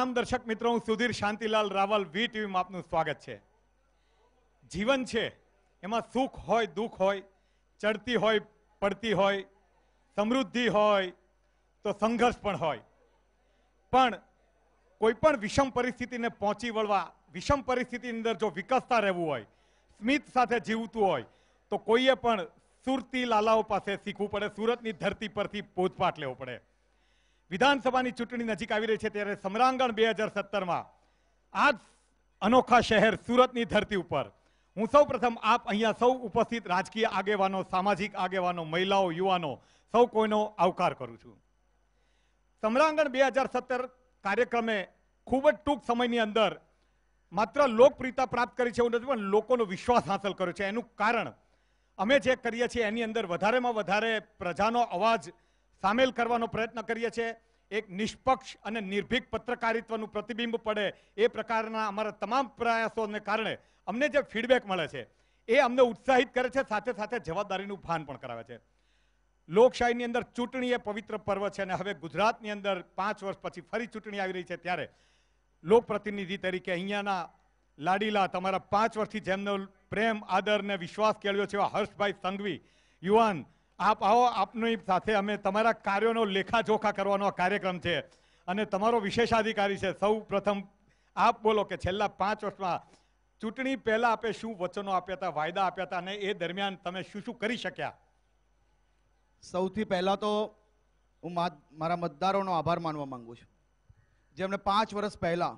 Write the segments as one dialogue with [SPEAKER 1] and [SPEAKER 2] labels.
[SPEAKER 1] તમામ દર્શક મિત્રો, હું સુધીર શાંતિલાલ રાવલ વીટીવી માં આપનું સ્વાગત છે। જીવન છે એમાં સુખ હોય, દુઃખ હોય, ચડતી હોય, પડતી હોય, સમૃદ્ધિ હોય તો સંઘર્ષ પણ હોય, પણ કોઈ પણ વિષમ પરિસ્થિતિને પહોંચી વળવા, વિષમ પરિસ્થિતિની અંદર જો વિકસતા રહેવું હોય, સ્મિત સાથે જીવતું હોય તો કોઈએ પણ સુરતી લાલાઓ પાસે શીખવું પડે, સુરતની ધરતી પરથી પોતપાઠ લેવો પડે। વિધાનસભાની ચૂંટણી નજીક આવી રહી છે ત્યારે સમરાંગણ 2017માં આ અનોખા શહેર સુરતની ધરતી ઉપર હું સૌ પ્રથમ આપ અહીંયા સૌ ઉપસ્થિત રાજકીય આગેવાનો, સામાજિક આગેવાનો, મહિલાઓ, યુવાનો સૌ કોઈનો આવકાર કરું છું। સમરાંગણ 2017 કાર્યક્રમે ખૂબ જ ટૂંક સમયની અંદર માત્ર લોકપ્રિયતા પ્રાપ્ત કરી છે એવું નથી, પણ લોકોનો વિશ્વાસ હાંસલ કર્યો છે। એનું કારણ અમે જે કરીએ છીએ એની અંદર વધારેમાં વધારે પ્રજાનો અવાજ સામેલ કરવાનો પ્રયત્ન કરીએ છીએ। એક નિષ્પક્ષ અને નિર્ભીક પત્રકારિત્વનું પ્રતિબિંબ પડે એ પ્રકારના અમારા તમામ પ્રયાસોને કારણે અમને જે ફીડબેક મળે છે એ અમને ઉત્સાહિત કરે છે, સાથે સાથે જવાબદારીનું ભાન પણ કરાવે છે। લોકશાહીની અંદર ચૂંટણી એ પવિત્ર પર્વ છે અને હવે ગુજરાતની અંદર 5 વર્ષ પછી ફરી ચૂંટણી આવી રહી છે ત્યારે લોકપ્રતિનિધિ તરીકે અહીંયાના લાડીલા તમારા 5 વર્ષથી જેમનો પ્રેમ, આદર ને વિશ્વાસ કેળવ્યો છે એવા હર્ષભાઈ સંઘવી યુવાન, આપ આવો, આપની સાથે અમે તમારા કાર્યોનો લેખાજોખા કરવાનો કાર્યક્રમ છે અને તમારો વિશેષાધિકારી છે। સૌ પ્રથમ આપ બોલો કે છેલ્લા 5 વર્ષમાં ચૂંટણી પહેલા આપે શું વચનો આપ્યા હતા, વાયદા આપ્યા હતા અને એ દરમિયાન તમે શું શું કરી શક્યા?
[SPEAKER 2] સૌથી પહેલા તો હું મારા મતદારોનો આભાર માનવા માંગુ છું, જેમણે 5 વર્ષ પહેલા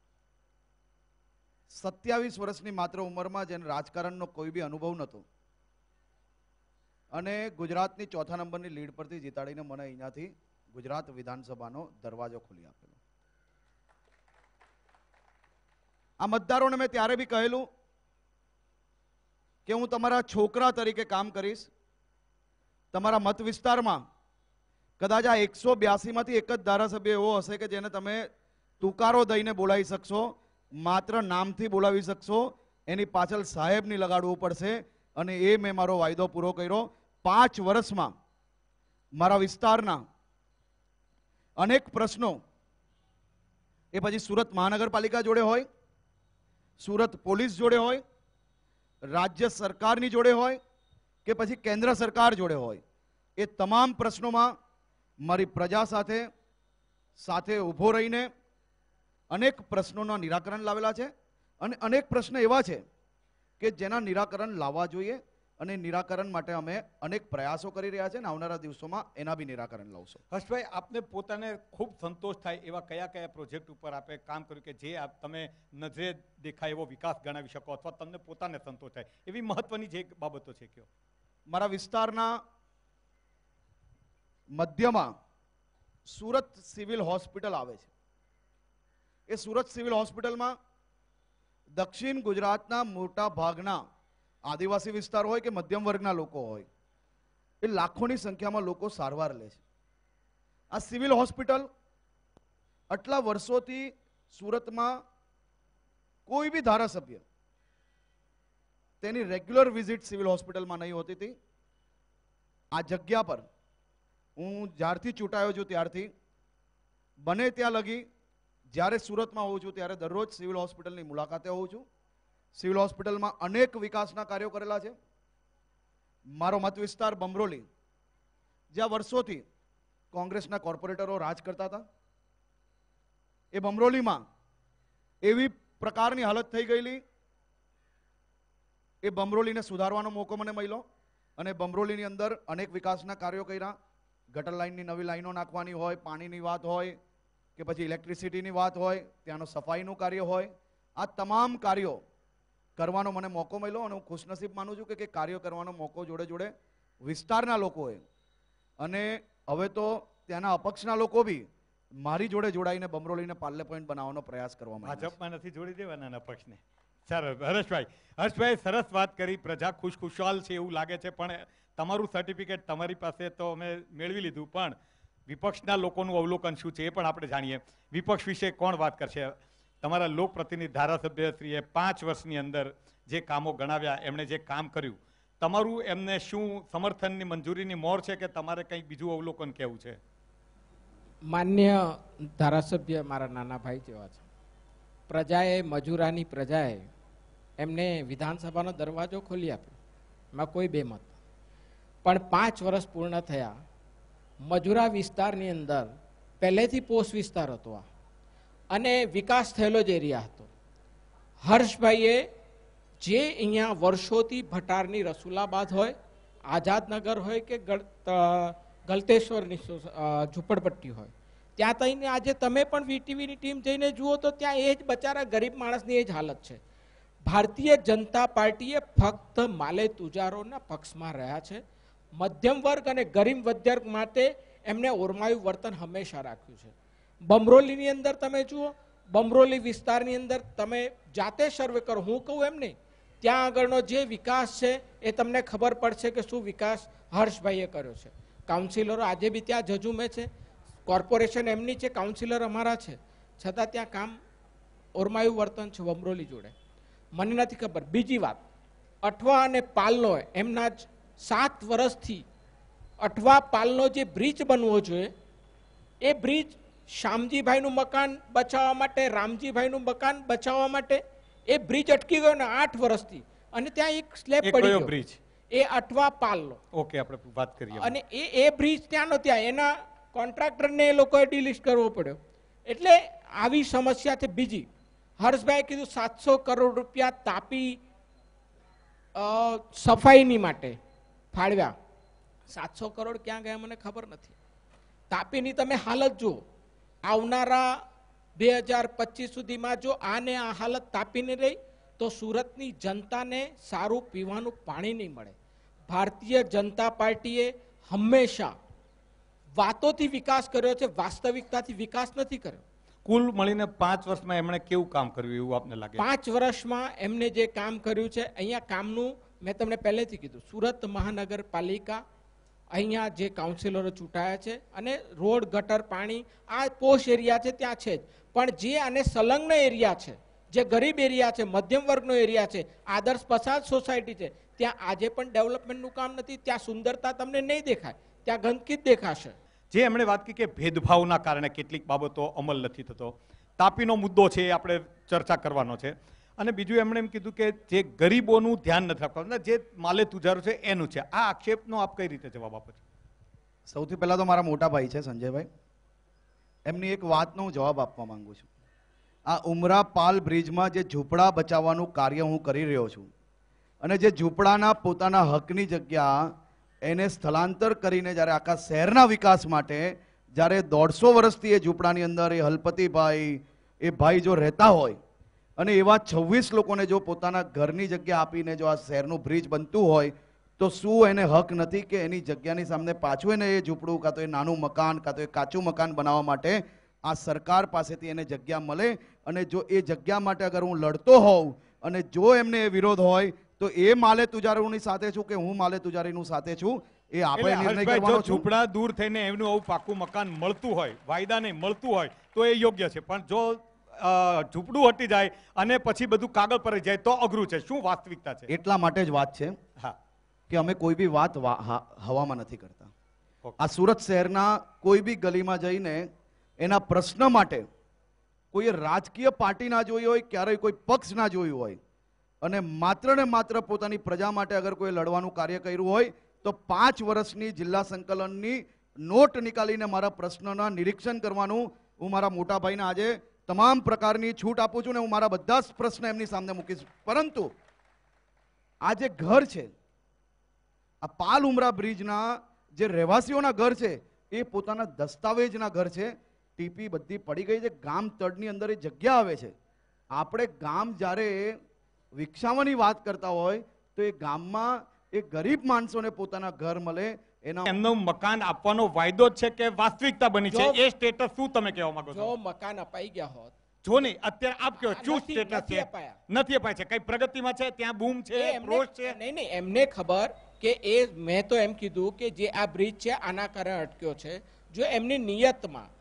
[SPEAKER 2] 27 વર્ષની માત્ર ઉંમરમાં જેને રાજકારણનો કોઈ બી અનુભવ નહોતો અને ગુજરાતની 4થા નંબરની લીડ પરથી જીતાડીને મને અહીંયાથી ગુજરાત વિધાનસભાનો દરવાજો ખોલી આપેલો। આ મતદારોને મેં ત્યારે બી કહેલું કે હું તમારા છોકરા તરીકે કામ કરીશ। તમારા મત વિસ્તારમાં કદાચ આ 182માંથી એક જ ધારાસભ્ય એવો હશે કે જેને તમે તુકારો દઈને બોલાવી શકશો, માત્ર નામથી બોલાવી શકશો, એની પાછળ સાહેબની લગાડવું પડશે અને એ મેં મારો વાયદો પૂરો કર્યો। 5 વર્ષમાં મારા વિસ્તારના અનેક પ્રશ્નો, એ પછી સુરત મહાનગરપાલિકા જોડે હોય, સુરત પોલીસ જોડે હોય, રાજ્ય સરકારની જોડે હોય કે પછી કેન્દ્ર સરકાર જોડે હોય, એ તમામ પ્રશ્નોમાં મારી પ્રજા સાથે ઊભો રહીને અનેક પ્રશ્નોના નિરાકરણ લાવેલા છે અને અનેક પ્રશ્ન એવા છે કે જેના નિરાકરણ લાવવા જોઈએ અને નિરાકરણ માટે અમે અનેક પ્રયાસો કરી રહ્યા છે અને આવનારા દિવસોમાં એના બી નિરાકરણ લાવશું।
[SPEAKER 1] હર્ષભાઈ, આપને પોતાને ખૂબ સંતોષ થાય એવા કયા કયા પ્રોજેક્ટ ઉપર આપે કામ કર્યું કે જે તમે નજરે દેખાય એવો વિકાસ ગણાવી શકો અથવા તમને પોતાને સંતોષ થાય એવી મહત્વની જે બાબતો છે કયો?
[SPEAKER 2] મારા વિસ્તારના મધ્યમાં સુરત સિવિલ હોસ્પિટલ આવે છે। એ સુરત સિવિલ હોસ્પિટલમાં દક્ષિણ ગુજરાતના મોટા ભાગના આદિવાસી વિસ્તાર હોય કે મધ્યમ વર્ગના લોકો હોય, એ લાખોની સંખ્યામાં લોકો સારવાર લે છે। આ સિવિલ હોસ્પિટલ આટલા વર્ષોથી સુરતમાં કોઈ બી ધારાસભ્ય તેની રેગ્યુલર વિઝિટ સિવિલ હોસ્પિટલમાં નહીં હોતી હતી। આ જગ્યા પર હું જ્યારથી ચૂંટાયો છું ત્યારથી બને ત્યાં લગી જ્યારે સુરતમાં હોઉં છું ત્યારે દરરોજ સિવિલ હોસ્પિટલની મુલાકાતે હોઉં છું। સિવિલ હોસ્પિટલમાં અનેક વિકાસના કાર્યો કરેલા છે। મારો મત વિસ્તાર બમરોલી, જ્યાં વર્ષોથી કોંગ્રેસના કોર્પોરેટરો રાજ કરતા હતા, એ બમરોલીમાં એવી પ્રકારની હાલત થઈ ગયેલી, એ બમરોલીને સુધારવાનો મોકો મને મળ્યો અને બમરોલીની અંદર અનેક વિકાસના કાર્યો કર્યા। ગટર લાઇનની નવી લાઈનો નાખવાની હોય, પાણીની વાત હોય કે પછી ઇલેક્ટ્રિસિટીની વાત હોય, ત્યાંનો સફાઈનું કાર્ય હોય, આ તમામ કાર્યો કરવાનો મને મોકો મળ્યો અને હું ખુશનસીબ માનું છું કે કાર્યો કરવાનો મોકો જોડે જોડે વિસ્તારના લોકોએ અને હવે તો ત્યાંના અપક્ષના લોકો બી મારી જોડે જોડાઈને બમરોલીને પાર્લે પોઈન્ટ બનાવવાનો પ્રયાસ કરવામાં આવ્યો છે।
[SPEAKER 1] ભાજપમાં નથી જોડી દેવાના અપક્ષને। સરસ હર્ષભાઈ સરસ વાત કરી, પ્રજા ખુશખુશાલ છે એવું લાગે છે, પણ તમારું સર્ટિફિકેટ તમારી પાસે તો અમે મેળવી લીધું, પણ વિપક્ષના લોકોનું અવલોકન શું છે એ પણ આપણે જાણીએ। વિપક્ષ વિશે કોણ વાત કરશે? તમારા લોકપ્રતિનિધિ ધારાસભ્યશ્રીએ 5 વર્ષની અંદર જે કામો ગણાવ્યા, એમણે જે કામ કર્યું, તમારું એમને શું સમર્થનની મંજૂરીની મોર છે કે તમારે કંઈક બીજું અવલોકન કહેવું છે?
[SPEAKER 3] માન્ય ધારાસભ્ય મારા નાના ભાઈ જેવા છે. પ્રજાએ, મજૂરાની પ્રજાએ એમને વિધાનસભાનો દરવાજો ખોલી આપ્યો, એમાં કોઈ બેમત. પણ 5 વર્ષ પૂર્ણ થયા. મજૂરા વિસ્તારની અંદર પહેલેથી પોષ વિસ્તાર હતો આ, અને વિકાસ થયેલો જ એરિયા હતો. હર્ષભાઈએ જે અહીંયા વર્ષોથી ભટારની રસુલાબાદ હોય, આઝાદનગર હોય કે ગલતેશ્વરની ઝૂંપડપટ્ટી હોય, ત્યાં થઈને આજે તમે પણ વીટીવીની ટીમ જઈને જુઓ તો ત્યાં એ જ બચારા ગરીબ માણસની એ જ હાલત છે. ભારતીય જનતા પાર્ટીએ ફક્ત માલે તુજારોના પક્ષમાં રહ્યા છે. મધ્યમ વર્ગ અને ગરીબ વર્ગ માટે એમને ઓરમાયું વર્તન હંમેશા રાખ્યું છે. બમરોલીની અંદર તમે જુઓ, બમરોલી વિસ્તારની અંદર તમે જાતે સર્વે કરો, હું કહું એમ નહીં, ત્યાં આગળનો જે વિકાસ છે એ તમને ખબર પડશે કે શું વિકાસ હર્ષભાઈએ કર્યો છે. કાઉન્સિલરો આજે બી ત્યાં જજુમે છે, કોર્પોરેશન એમની છે, કાઉન્સિલર અમારા છે, છતાં ત્યાં કામ ઓરમાયું વર્તન છે બમરોલી જોડે. મને નથી ખબર. બીજી વાત, અઠવા અને પાલનો એમના જ 7 વર્ષથી અઠવા પાલનો જે બ્રિજ બનવો જોઈએ, એ બ્રિજ શ્યામજીભાઈનું મકાન બચાવવા માટે, રામજીભાઈનું મકાન બચાવવા માટે એ બ્રિજ અટકી ગયો ને 8 વર્ષથી, અને ત્યાં એક સ્લેબ પડી ગયો. બ્રિજ એ અઠવા પાલનો.
[SPEAKER 1] ઓકે, આપણે વાત કરીએ.
[SPEAKER 3] અને એ બ્રિજ ત્યાંનો ત્યાં એના કોન્ટ્રાક્ટરને એ લોકોએ ડિલિસ્ટ કરવો પડ્યો. એટલે આવી સમસ્યા છે. બીજી, હર્ષભાઈએ કીધું 700 કરોડ રૂપિયા તાપી સફાઈની માટે ફાળવ્યા. 700 કરોડ ક્યાં ગયા મને ખબર નથી. તાપીની તમે હાલત જુઓ, આવનારા 2025 સુધીમાં જો આને આ હાલત તાપીને રહી તો સુરતની જનતાને સારું પીવાનું પાણી નહીં મળે. ભારતીય જનતા પાર્ટીએ હંમેશા વાતોથી વિકાસ કર્યો છે, વાસ્તવિકતાથી વિકાસ નથી કર્યો.
[SPEAKER 1] કુલ મળીને 5 વર્ષમાં એમણે કેવું કામ કર્યું એવું આપને લાગે?
[SPEAKER 3] 5 વર્ષમાં એમને જે કામ કર્યું છે, અહીંયા કામનું મેં તમને પહેલેથી કીધું, સુરત મહાનગરપાલિકા અહીંયા જે કાઉન્સિલરો ચૂંટાયા છે, અને રોડ, ગટર, પાણી આ પોશ એરિયા છે ત્યાં છે જ, પણ જે આને સંલગ્ન એરિયા છે, જે ગરીબ એરિયા છે, મધ્યમ વર્ગનો એરિયા છે, આદર્શ પસાદ સોસાયટી છે, ત્યાં આજે પણ ડેવલપમેન્ટનું કામ નથી. ત્યાં સુંદરતા તમને નહીં દેખાય, ત્યાં ગંદકી જ દેખાશે.
[SPEAKER 1] જે એમણે વાત કરી કે ભેદભાવના કારણે કેટલીક બાબતો અમલ નથી થતો, તાપીનો મુદ્દો છે, આપણે ચર્ચા કરવાનો છે. અને બીજું એમણે એમ કીધું કે જે ગરીબોનું ધ્યાન નથી રાખવાનું, જે માલે તુજારો છે એનું છે. આ આક્ષેપનો આપ કઈ રીતે જવાબ આપો છો?
[SPEAKER 2] સૌથી પહેલા તો મારા મોટા ભાઈ છે સંજયભાઈ, એમની એક વાતનો હું જવાબ આપવા માંગુ છું. આ ઉમરા પાલ બ્રિજમાં જે ઝૂંપડા બચાવવાનું કાર્ય હું કરી રહ્યો છું, અને જે ઝૂંપડાના પોતાના હકની જગ્યા એને સ્થળાંતર કરીને જ્યારે આખા શહેરના વિકાસ માટે જ્યારે 150 વર્ષથી એ ઝૂંપડાની અંદર એ હલપતિભાઈ એ ભાઈ જો રહેતા હોય, અને એવા 26 લોકોને જો પોતાના ઘરની જગ્યા આપીને જો આ શહેરનું બ્રિજ બનતું હોય, તો શું એને હક નથી કે એની જગ્યાની સામે પાછું એને એ ઝૂંપડું, કાં તો એ નાનું મકાન, કાં તો એ કાચું મકાન બનાવવા માટે આ સરકાર પાસેથી એને જગ્યા મળે? અને જો એ જગ્યા માટે અગર હું લડતો હોઉં અને જો એમને એ વિરોધ હોય, તો એ માલે તુજારીની સાથે છું કે હું માલે તુજારીનું સાથે છું, એ આપણે નિર્ણય કરવાનો છે.
[SPEAKER 1] ઝૂંપડા દૂર થઈને એમનું આવું પાકું મકાન મળતું હોય, વાયદા નહીં મળતું હોય, તો એ યોગ્ય છે. પણ જો ઝૂંપડું હટી જાય અને પછી બધું કાગળ પર જાય તો અઘરું છે. શું વાસ્તવિકતા છે?
[SPEAKER 2] એટલા માટે જ વાત છે કે અમે કોઈ બી વાત હવામાં નથી કરતા. આ સુરત શહેરના કોઈ બી ગલીમાં જઈને એના પ્રશ્ન માટે કોઈ રાજકીય પાર્ટી ના જોઈ હોય, ક્યારેય કોઈ પક્ષ ના જોયું હોય, અને માત્ર ને માત્ર પોતાની પ્રજા માટે અગર કોઈ લડવાનું કાર્ય કર્યું હોય, તો 5 વર્ષની જિલ્લા સંકલનની નોટ નીકાળીને મારા પ્રશ્નના નિરીક્ષણ કરવાનું હું મારા મોટા ભાઈને આજે તમામ પ્રકારની છૂટ આપું છું, ને હું મારા બધા જ પ્રશ્ન એમની સામે મૂકીશ. પરંતુ આ જે ઘર છે, આ પાલ ઉમરા બ્રિજના જે રહેવાસીઓના ઘર છે, એ પોતાના દસ્તાવેજના ઘર છે. ટીપી બધી પડી ગઈ છે, ગામ તળની અંદર એ જગ્યા આવે છે. આપણે ગામ જ્યારે વિકસાવવાની વાત કરતા હોય, તો એ ગામમાં એ ગરીબ માણસોને પોતાના ઘર મળે,
[SPEAKER 1] એમનું મકાન આપવાનો વાયદો છે કે વાસ્તવિકતા બની છે? એ સ્ટેટસ શું તમે કહેવા માંગો છો?
[SPEAKER 3] જો મકાન અપાઈ ગયા હોત,
[SPEAKER 1] જો નહીં અત્યારે આપ કહો શું સ્ટેટસ છે? નથી અપાય છે. કઈ પ્રગતિમાં છે? ત્યાં બૂમ છે, રોડ છે?
[SPEAKER 3] નહીં, એમને ખબર કે એ મેં તો એમ કીધું કે જે આ બ્રિજ છે આના કારણે અટક્યો છે. જો એમની નિયતમાં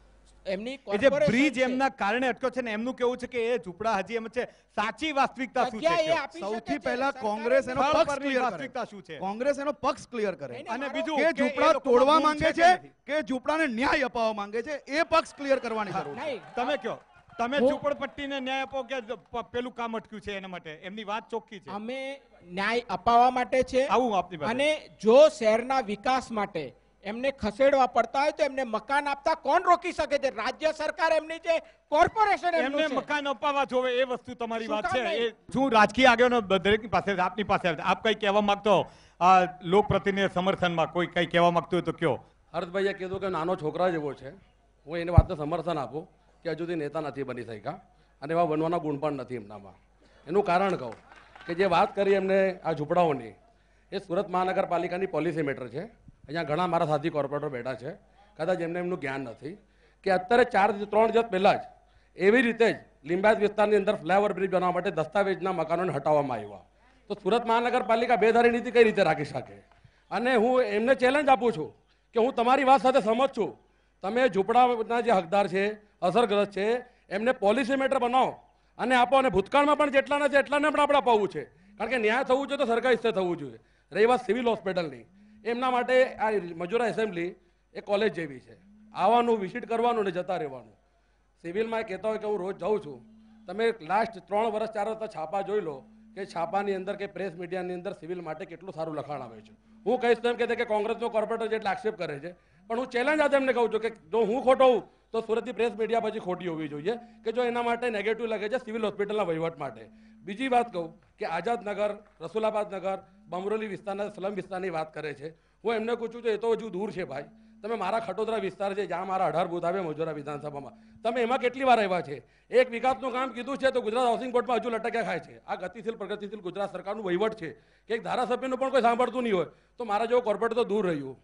[SPEAKER 3] એમની
[SPEAKER 1] એ જે
[SPEAKER 3] corporation
[SPEAKER 1] બ્રિજ
[SPEAKER 3] છે.
[SPEAKER 1] એમના કારણે અટક્યો છે ને એમનું કેવું છે કે એ ઝૂંપડા હજી એમ છે, સાચી વાસ્તવિકતા શું છે?
[SPEAKER 3] જગ્યા એ
[SPEAKER 1] કયો?
[SPEAKER 3] આપી શકે
[SPEAKER 2] સૌથી
[SPEAKER 3] છે.
[SPEAKER 2] પહેલા
[SPEAKER 3] સરકારે
[SPEAKER 2] કોંગ્રેસ એનો
[SPEAKER 1] સ્થળ
[SPEAKER 2] પક્ષ
[SPEAKER 1] પરની
[SPEAKER 2] ક્લિયર
[SPEAKER 1] વાસ્તવિકતા
[SPEAKER 2] કરે.
[SPEAKER 1] શું છે?
[SPEAKER 2] કોંગ્રેસ એનો પક્ષ ક્લિયર કરે
[SPEAKER 3] નહીં,
[SPEAKER 1] અને
[SPEAKER 3] મારો-
[SPEAKER 1] બીજું
[SPEAKER 2] કે
[SPEAKER 1] કે એ
[SPEAKER 2] ઝૂંપડા
[SPEAKER 1] લોકોમાં
[SPEAKER 2] તોડવા
[SPEAKER 1] ગુણ
[SPEAKER 2] માંગે
[SPEAKER 1] કે
[SPEAKER 2] છે
[SPEAKER 1] નથી?
[SPEAKER 2] કે ઝૂંપડાને ન્યાય અપાવવા માંગે છે, એ પક્ષ ક્લિયર કરવાની જરૂર છે.
[SPEAKER 3] નહીં,
[SPEAKER 1] તમે કયો, તમે
[SPEAKER 3] હું-
[SPEAKER 1] ઝૂંપડપટ્ટીને ન્યાય આપો કે પેલું કામ અટક્યું છે એના માટે? એમની વાત ચોખ્ખી છે.
[SPEAKER 3] અમે ન્યાય અપાવવા માટે છે
[SPEAKER 1] આવું આપની પાસે.
[SPEAKER 3] અને જો શહેરના વિકાસ માટે એમને ખસેડવા પડતા હોય તો એમને મકાન આપતા કોણ રોકી શકે છે? રાજ્ય સરકાર એમની છે, કોર્પોરેશન
[SPEAKER 1] એમને
[SPEAKER 3] એમનું છે.
[SPEAKER 1] મકાન અપાવવા જોવે, એ વસ્તુ તમારી
[SPEAKER 3] શું
[SPEAKER 1] વાત
[SPEAKER 3] કામ
[SPEAKER 1] છે.
[SPEAKER 3] નહીં?
[SPEAKER 1] એ શું રાજકીય આગેવાનો દરેકની પાસે આપની પાસે આપ કઈ કહેવા માંગતો હો? આ લોકપ્રતિનિધિ સમર્થનમાં કોઈ કઈ કહેવા માંગતું હોય તો કયો.
[SPEAKER 4] હર્ષભાઈએ કીધું કે નાનો છોકરા જેવો છે. હું એની વાતને સમર્થન આપું કે હજુ સુધી નેતા નથી બની શક્યા અને એવા બનવાના ગુણ પણ નથી એમનામાં. એનું કારણ કહું કે જે વાત કરી એમને આ ઝૂંપડાઓની, એ સુરત મહાનગરપાલિકાની પોલિસી મેટર છે. અહીંયા ઘણા મારા સાથી કોર્પોરેટર બેઠા છે, કદાચ એમને એમનું જ્ઞાન નથી કે અત્યારે 3 દિવસ પહેલાં જ એવી રીતે જ લિંબાયત વિસ્તારની અંદર ફ્લાયઓવર બ્રિજ બનાવવા માટે દસ્તાવેજના મકાનોને હટાવવામાં આવ્યા. તો સુરત મહાનગરપાલિકા બેધારી નીતિ કઈ રીતે રાખી શકે? અને હું એમને ચેલેન્જ આપું છું કે હું તમારી વાત સાથે સહમત છું. તમે ઝૂંપડાના જે હકદાર છે, અસરગ્રસ્ત છે, એમને પોલિસી મેટર બનાવો અને આપો. અને ભૂતકાળમાં પણ જેટલા નથી એટલાને પણ આપણે અપાવવું છે, કારણ કે ન્યાય થવું જોઈએ તો સરકારી સ્તરે થવું જોઈએ. રહી વાત સિવિલ હોસ્પિટલની, એમના માટે આ મજૂરા એસેમ્બલી એ કોલેજ જેવી છે. આવવાનું, વિઝિટ કરવાનું ને જતા રહેવાનું. સિવિલમાં એ કહેતા હોય કે હું રોજ જાઉં છું. તમે લાસ્ટ 3 વર્ષ 4 વર્ષ છાપા જોઈ લો કે છાપાની અંદર કે પ્રેસ મીડિયાની અંદર સિવિલ માટે કેટલું સારું લખાણ આવે છે. હું કહીશ તો એમ કહેते કે કોંગ્રેસનો કોર્પોરેટર જેટલા આક્ષેપ કરે છે, પણ હું ચેલેન્જ આજે એમને કહું છું કે જો હું ખોટો હોઉં તો સુરતની પ્રેસ મીડિયા પછી ખોટી હોવી જોઈએ કે જો એના માટે નેગેટિવ લખે છે સિવિલ હોસ્પિટલના વહીવટ માટે. બીજી વાત કહું કે આઝાદનગર, રસુલાબાદ નગર, બમરોલી વિસ્તારના સ્લમ વિસ્તારની વાત કરે છે. હું એમને પૂછું છું, એ તો હજુ દૂર છે ભાઈ. તમે મારા ખટોદરા વિસ્તાર છે જ્યાં મારા 18 બૂથ આવે મજૂરા વિધાનસભામાં, તમે એમાં કેટલી વાર આવ્યા છે? એક વિકાસનું કામ કીધું છે તો ગુજરાત હાઉસિંગ બોર્ડમાં હજુ લટક્યા ખાય છે. આ ગતિશીલ પ્રગતિશીલ ગુજરાત સરકારનું વહીવટ છે કે એક ધારાસભ્યનું પણ કોઈ સાંભળતું નહીં હોય તો મારા જેવો કોર્પોરેટર તો દૂર રહ્યું.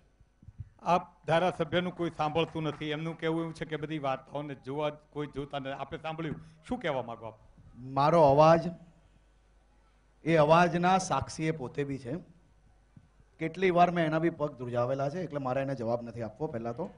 [SPEAKER 1] આપ ધારાસભ્યનું કોઈ સાંભળતું નથી, એમનું કહેવું એવું છે કે બધી વાર્તાઓને જોવા કોઈ જોતા નથી. આપણે સાંભળ્યું, શું કહેવા માંગો આપ?
[SPEAKER 2] મારો અવાજ એ અવાજના સાક્ષીએ પોતે બી છે. કેટલી વાર મેં એના બી પગ ધ્રુજાવેલા છે, એટલે મારે એને જવાબ નથી આપવો. પહેલા તો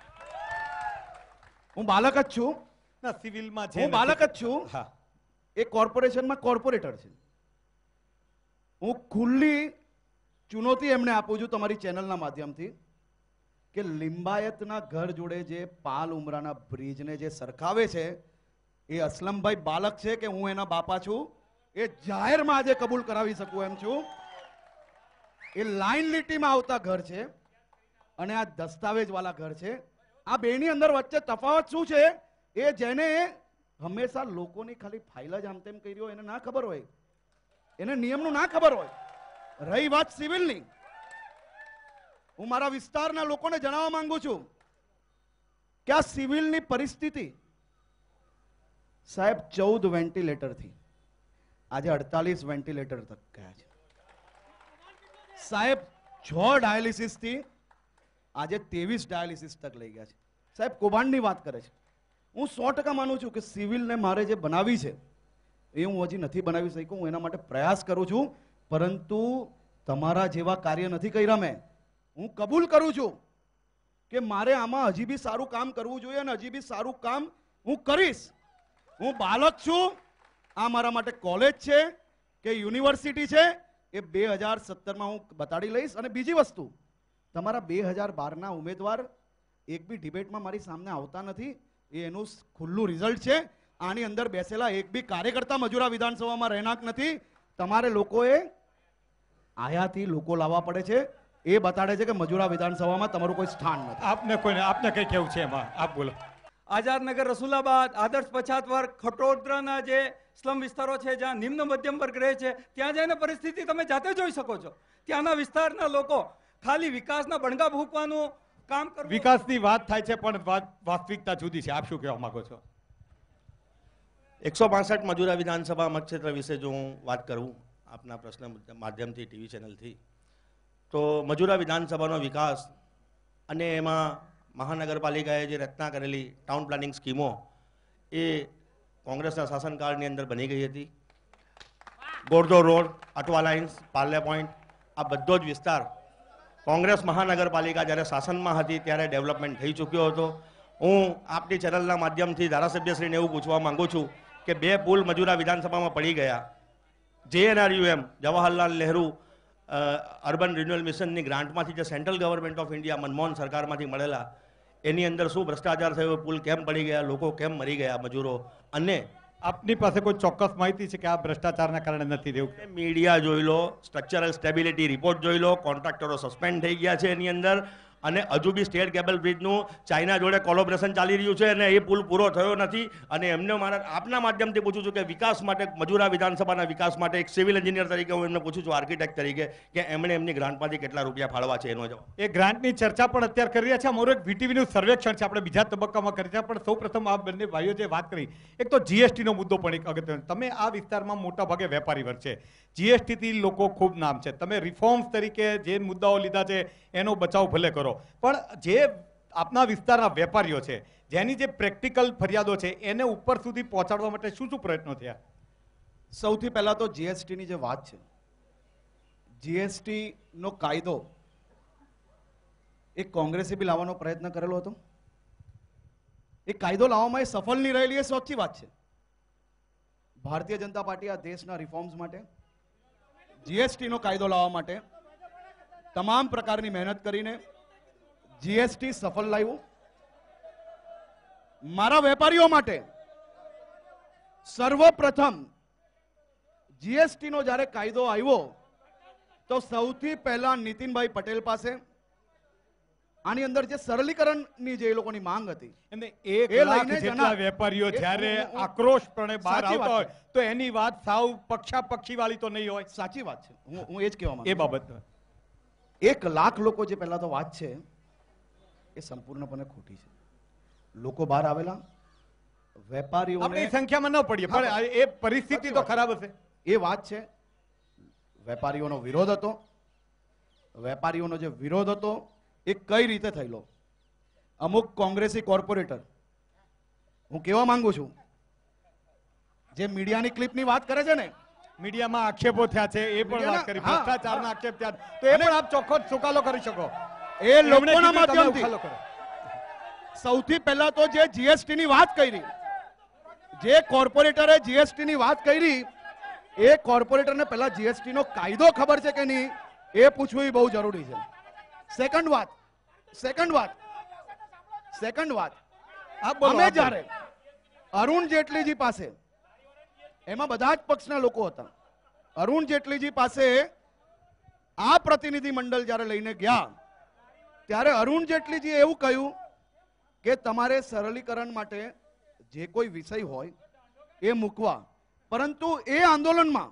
[SPEAKER 2] હું બાલક જ છું,
[SPEAKER 1] ના, સિવિલમાં છે
[SPEAKER 2] હું બાલક જ છું.
[SPEAKER 1] હા,
[SPEAKER 2] એ કોર્પોરેશનમાં કોર્પોરેટર છે. હું ખુલ્લી ચુનૌતી એમને આપું છું તમારી ચેનલના માધ્યમથી કે લિંબાયતના ઘર જોડે જે પાલ ઉમરાના બ્રિજને જે સરખાવે છે એ અસલમભાઈ બાલક છે કે હું એના બાપા છું, એ જાહેરમાં આજે કબૂલ કરાવી શકું એમ છું. એ લાઈન લીટીમાં આવતા ઘર છે અને આ દસ્તાવેજ વાળા ઘર છે. આ બેની અંદર વચ્ચે તફાવત શું છે એ જેને હંમેશા લોકોની ખાલી ફાઇલ જ આમ તેમ કરી હોય એને ના ખબર હોય, એને નિયમનું ના ખબર હોય. રહી વાત સિવિલની, હું મારા વિસ્તારના લોકોને જણાવવા માંગુ છું કે આ સિવિલની પરિસ્થિતિ સાહેબ 14 વેન્ટિલેટરથી આજે 48 વેન્ટિલેટર તક ગયા છે. સાહેબ 6 ડાયાલિસિસથી આજે 23 ડાયાલિસિસ તક લઈ ગયા છે. સાહેબ કૌભાંડની વાત કરે છે. હું 100% માનું છું કે સિવિલને મારે જે બનાવી છે એ હું હજી નથી બનાવી શક્યો. હું એના માટે પ્રયાસ કરું છું, પરંતુ તમારા જેવા કાર્ય નથી કર્યા મેં. હું કબૂલ કરું છું કે મારે આમાં હજી બી સારું કામ કરવું જોઈએ અને હજી બી સારું કામ હું કરીશ. હું બાલક છું, આ મારા માટે કોલેજ છે કે યુનિવર્સિટી છે એ 2017માં હું બતાડી લઈશ. અને બીજી વસ્તુ, તમારા 2012ના ઉમેદવાર એક બી ડિબેટમાં મારી સામે આવતા નથી, એ એનું ખુલ્લું રિઝલ્ટ છે. આની અંદર બેસેલા એક બી કાર્યકર્તા મજૂરા વિધાનસભામાં રહેનાક નથી. તમારે લોકોએ આયાથી લોકો લાવવા પડે છે. એ બતાડે છે કે મજૂરા વિધાનસભામાં તમારું કોઈ સ્થાન નથી.
[SPEAKER 1] આપને કઈ કેવું છે એમાં? આપ બોલો.
[SPEAKER 5] આઝાદનગર, રસુલાબાદ, આદર્શ પછાત વર્ગ, ખટોદરાના જે સ્લમ વિસ્તારો છે જ્યાં નિમ્ન મધ્યમ વર્ગ રહે છે, ત્યાં જઈને પરિસ્થિતિ તમે જાતે જોઈ શકો છો. ત્યાંના વિસ્તારના લોકો ખાલી વિકાસના બણગા ફૂંકવાનું કામ કરવું.
[SPEAKER 1] વિકાસની વાત થાય છે પણ વાસ્તવિકતા જુદી છે. આપ શું કહેવા માંગો છો?
[SPEAKER 6] 165 મજૂરા વિધાનસભા મતક્ષેત્ર વિશે જો હું વાત કરું આપના પ્રશ્ન માધ્યમથી, ટીવી ચેનલથી, તો મજૂરા વિધાનસભાનો વિકાસ અને એમાં મહાનગરપાલિકાએ જે રચના કરેલી ટાઉન પ્લાનિંગ સ્કીમો એ કોંગ્રેસના શાસનકાળની અંદર બની ગઈ હતી. ગોરધો road, Athwa lines, Parle point, આ બધો જ વિસ્તાર કોંગ્રેસ મહાનગરપાલિકા જ્યારે શાસનમાં હતી ત્યારે ડેવલપમેન્ટ થઈ ચૂક્યો હતો. હું આપની ચેનલના માધ્યમથી ધારાસભ્યશ્રીને એવું પૂછવા માંગુ છું કે 2 પુલ મજૂરા વિધાનસભામાં પડી ગયા. JNRUM Jawaharlal Nehru urban renewal મિશનની ગ્રાન્ટમાંથી જે central government of India Manmohan સરકારમાંથી મળેલા, એની અંદર શું ભ્રષ્ટાચાર થયો, પુલ કેમ પડી ગયા, લોકો કેમ મરી ગયા મજૂરો, અને
[SPEAKER 1] આપની પાસે કોઈ ચોક્કસ માહિતી છે કે આ ભ્રષ્ટાચારના કારણે નથી રહ્યું?
[SPEAKER 6] મીડિયા જોઈ લો, સ્ટ્રક્ચરલ સ્ટેબિલિટી રિપોર્ટ જોઈ લો, કોન્ટ્રાક્ટરો સસ્પેન્ડ થઈ ગયા છે એની અંદર, અને હજુ બી સ્ટેટ કેબલ બ્રિજનું ચાઇના જોડે કોલોબરેશન ચાલી રહ્યું છે અને એ પુલ પૂરો થયો નથી. અને એમને મારા આપના માધ્યમથી પૂછું છું કે વિકાસ માટે, મજૂરા વિધાનસભાના વિકાસ માટે એક સિવિલ એન્જિનિયર તરીકે હું એમને પૂછું છું, આર્કિટેક્ટ તરીકે, કે એમણે એમની ગ્રાન્ટમાંથી કેટલા રૂપિયા ફાળવા છે એનો જવાબ.
[SPEAKER 1] એ ગ્રાન્ટની ચર્ચા પણ અત્યારે કરી રહ્યા છે. અમારું એક VTVનું સર્વેક્ષણ છે, આપણે બીજા તબક્કામાં કરી છે. પણ સૌપ્રથમ આ બંને ભાઈઓ જે વાત કરી, એક તો GSTનો મુદ્દો પણ એક અગત્યનો. તમે આ વિસ્તારમાં મોટા ભાગે વેપારી વર્ગ છે, GSTથી લોકો ખૂબ નામ છે. તમે રિફોર્મ્સ તરીકે જે મુદ્દાઓ લીધા છે એનો બચાવ ભલે કરો, પણ જે આપના વિસ્તારના વેપારીઓ છે, જેની જે પ્રેક્ટિકલ ફરિયાદો છે, એને ઉપર સુધી પહોંચાડવા માટે શું શું પ્રયત્નો થયા?
[SPEAKER 2] સૌથી પહેલા તો GSTની જે વાત છે, GSTનો કાયદો એક કોંગ્રેસે બી લાવવાનો પ્રયત્ન કરેલો હતો. એ કાયદો લાવવામાં એ સફળ નહીં રહેલી, એ સાચી વાત છે. ભારતીય જનતા પાર્ટી આ દેશના રિફોર્મ્સ માટે, GSTનો કાયદો લાવવા માટે તમામ પ્રકારની મહેનત કરીને GST સફળ લાવ્યું. મારા વેપારીઓ માટે સર્વપ્રથમ GSTનો જ્યારે કાયદો આવ્યો તો સૌથી પહેલા નીતિનભાઈ પટેલ પાસે આની અંદર જે સરળીકરણની જે લોકોની માંગ હતી,
[SPEAKER 1] અને 1 લાખ જેટલા વેપારીઓ જ્યારે આક્રોશપણે બહાર આવતા હોય તો એની વાત સાવ પક્ષાપક્ષી વાળી તો નહીં હોય.
[SPEAKER 2] સાચી વાત છે, હું એ જ કહેવા માંગુ.
[SPEAKER 1] એ બાબત
[SPEAKER 2] 1 લાખ લોકો જે પહેલા તો વાત છે એ સંપૂર્ણપણે ખોટી છે. લોકો બહાર આવેલા વેપારીઓને
[SPEAKER 1] આપણી સંખ્યામાં ન પડીએ, પણ એ પરિસ્થિતિ તો ખરાબ હશે.
[SPEAKER 2] એ વાત છે. વેપારીઓનો વિરોધ હતો. વેપારીઓનો જે વિરોધ હતો એ કઈ રીતે થયેલો? અમુક કોંગ્રેસી કોર્પોરેટર, હું કહેવા માંગુ છું, જે મીડિયાની ક્લિપની વાત કરે છે ને,
[SPEAKER 1] મીડિયામાં આક્ષેપો થયા છે, એ પણ વાત કરી, ભ્રષ્ટાચારના આક્ષેપ થયા, તો એ પણ આપ ચોખ્ખો સુકાલો કરી શકો.
[SPEAKER 2] એ લોકોના માધ્યમથી સૌથી પહેલા તો જે GST ની વાત કરી, જે કોર્પોરેટરે GST ની વાત કરી, એ કોર્પોરેટરને પહેલા GST નો કાયદો ખબર છે કે નહીં એ પૂછવું એ બહુ જરૂરી છે. સેકન્ડ વાત, અમે જ્યારે અરુણ જેટલીજી પાસે, એમાં બધા જ પક્ષના લોકો હતા, અરુણ જેટલીજી પાસે આ પ્રતિનિધિ મંડળ જ્યારે લઈને ગયા ત્યારે અરુણ જેટલીજી એવું કહ્યું કે તમારે સરળીકરણ માટે જે કોઈ વિષય હોય એ મૂકવા, પરંતુ એ આંદોલનમાં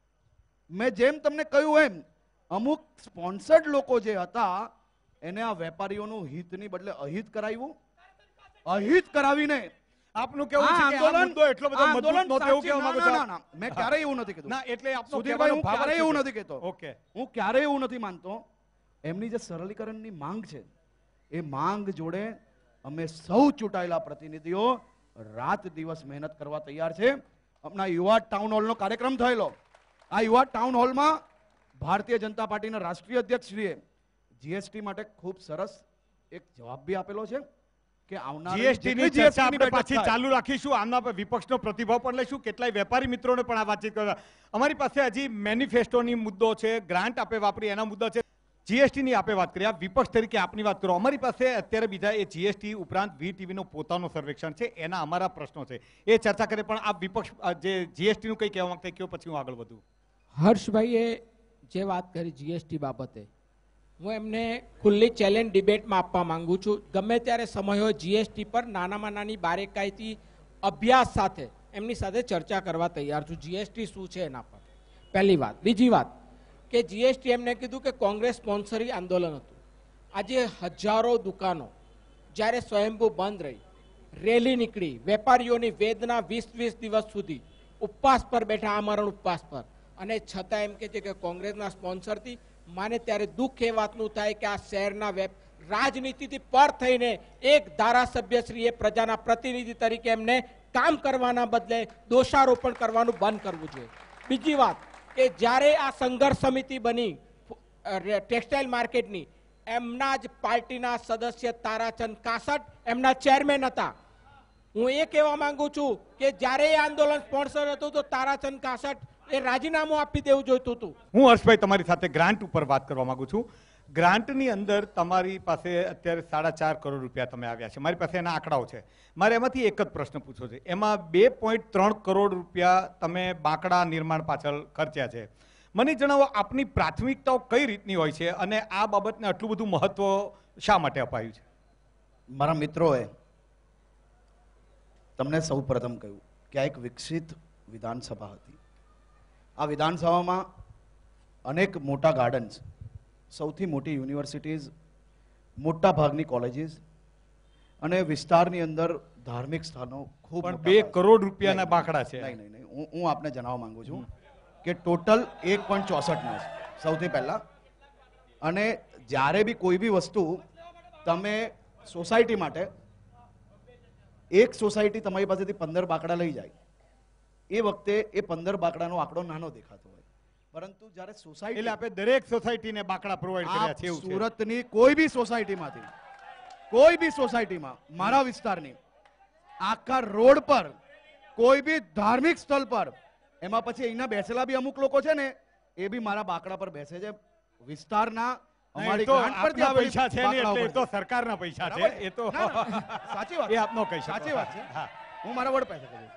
[SPEAKER 2] મેં જેમ તમને કહ્યું એમ અમુક સ્પોન્સર્ડ લોકો જે હતા એને આ વેપારીઓનું હિતની બદલે અહિત કરાવ્યું. અહિત કરાવીને
[SPEAKER 1] આપનું કેવું છે કે આ મુદ્દો એટલો બધો મજબૂત નહોતો એવું કહેવા માંગુ છું?
[SPEAKER 2] ના, મેં ક્યારેય એવું નથી કીધું.
[SPEAKER 1] ના, એટલે આપનો
[SPEAKER 2] સુધીરભાઈ, હું ક્યારેય એવું નથી કહેતો.
[SPEAKER 1] ઓકે,
[SPEAKER 2] હું ક્યારેય એવું નથી માનતો. એમની જે સરળીકરણની માંગ છે એ માંગ જોડે અમે સૌ ચૂંટાયેલા પ્રતિનિધિઓ રાત દિવસ મહેનત કરવા તૈયાર છે. હમણાં યુવા ટાઉન હોલનો કાર્યક્રમ થયેલો. આ યુવા ટાઉન હોલમાં ભારતીય જનતા પાર્ટીના રાષ્ટ્રીય અધ્યક્ષશ્રીએ GST માટે ખૂબ સરસ એક જવાબ બી આપેલો છે કે આવનારી
[SPEAKER 1] GST ની ચર્ચા આપણે પાછી ચાલુ રાખીશું. આમના પર વિપક્ષનો પ્રતિભાવ પણ લઈશું. કેટલાય વેપારી મિત્રોને પણ આ વાતચીત કરવા. અમારી પાસે હજી મેનિફેસ્ટોની મુદ્દો છે, ગ્રાન્ટ આપે વાપરી એના મુદ્દા છે, GST ની આપે વાત કરી. આ વિપક્ષ તરીકે આપની વાત કરો. અમારી પાસે અત્યારે બીજા એ GST ઉપરાંત VTV નો પોતાનો સર્વેક્ષણ છે, એના અમારા પ્રશ્નો છે, એ ચર્ચા કરીએ. પણ આ વિપક્ષ જે GST નું કઈ કહેવા માંગતા કયો, પછી હું આગળ વધું.
[SPEAKER 3] હર્ષભાઈએ જે વાત કરી GST બાબતે, હું એમને ખુલ્લી ચેલેન્જ ડિબેટમાં આપવા માંગુ છું. ગમે ત્યારે સમય હોય GST પર નાનામાં નાની બારીકાઈથી અભ્યાસ સાથે એમની સાથે ચર્ચા કરવા તૈયાર છું. GST શું છે એના પર પહેલી વાત. બીજી વાત કે GST એમને કીધું કે કોંગ્રેસ સ્પોન્સરી આંદોલન હતું. આજે હજારો દુકાનો જ્યારે સ્વયંભૂ બંધ રહી, રેલી નીકળી, વેપારીઓની વેદના 20-20 દિવસ સુધી ઉપવાસ પર બેઠા, આમરણ ઉપવાસ પર, અને છતાં એમ કે છે કે કોંગ્રેસના સ્પોન્સરથી માને ત્યારે દુઃખ એ વાતનું થાય કે આ શહેરના રાજનીતિથી પર થઈને એક ધારાસભ્યશ્રીએ પ્રજાના પ્રતિનિધિ તરીકે એમને કામ કરવાના બદલે દોષારોપણ કરવાનું બંધ કરવું જોઈએ. બીજી વાત કે જ્યારે આ સંઘર્ષ સમિતિ બની ટેક્સટાઇલ માર્કેટની, એમના જ પાર્ટીના સદસ્ય તારાચંદ કાસટ એમના ચેરમેન હતા. હું એ કહેવા માંગુ છું કે જ્યારે એ આંદોલન સ્પોન્સર હતું તો તારાચંદ કાસટ એ રાજીનામું આપી દેવું જોઈતું હતું.
[SPEAKER 1] હું હર્ષભાઈ તમારી સાથે ગ્રાન્ટ ઉપર વાત કરવા માંગુ છું. ગ્રાન્ટની અંદર તમારી પાસે અત્યારે 4.5 કરોડ રૂપિયા તમે આવ્યા છે. મારી પાસે એના આંકડાઓ છે. મારે એમાંથી એક જ પ્રશ્ન પૂછવો છે. એમાં 2.3 કરોડ રૂપિયા તમે બાંકડા નિર્માણ પાછળ ખર્ચ્યા છે. મને જણાવો, આપની પ્રાથમિકતાઓ કઈ રીતની હોય છે અને આ બાબતને આટલું બધું મહત્વ શા માટે અપાયું છે?
[SPEAKER 2] મારા મિત્રોએ તમને સૌ પ્રથમ કહ્યું કે આ એક વિકસિત વિધાનસભા હતી. આ વિધાનસભામાં અનેક મોટા ગાર્ડન્સ, સૌથી મોટી યુનિવર્સિટીઝ, મોટા ભાગની કોલેજીસ અને વિસ્તારની અંદર ધાર્મિક સ્થાનો ખૂબ.
[SPEAKER 1] પણ 2 કરોડ રૂપિયાના બાંકડા છે.
[SPEAKER 2] નહીં, હું આપને જણાવવા માંગુ છું કે ટોટલ 1.64 સૌથી પહેલા. અને જ્યારે બી કોઈ બી વસ્તુ તમે સોસાયટી માટે, એક સોસાયટી તમારી પાસેથી 15 બાંકડા લઈ જાય, એ વખતે એ 15 બાંકડાનો આંકડો નાનો દેખાતો હોય, પરંતુ જ્યારે સોસાયટી,
[SPEAKER 1] એટલે આપણે દરેક સોસાયટીને બાંકડા પ્રોવાઈડ કર્યા છે. એવું છે.
[SPEAKER 2] સુરતની કોઈ બી સોસાયટીમાંથી, કોઈ બી સોસાયટીમાં, મારા વિસ્તારની આખા રોડ પર, કોઈ બી ધાર્મિક સ્થળ પર, એમાં પછી અહીંના બેસેલા બી અમુક લોકો છે ને, એ બી મારા બાંકડા પર બેસે છે. વિસ્તારના અમારી ગ્રાન્ટ પરથી આવેલી
[SPEAKER 1] પૈસા છે ને, એટલે એ તો સરકારના પૈસા છે. એ તો
[SPEAKER 2] સાચી વાત,
[SPEAKER 1] એ આપનો કહી શકો.
[SPEAKER 2] સાચી વાત છે. હું મારા વડ પૈસા કહું.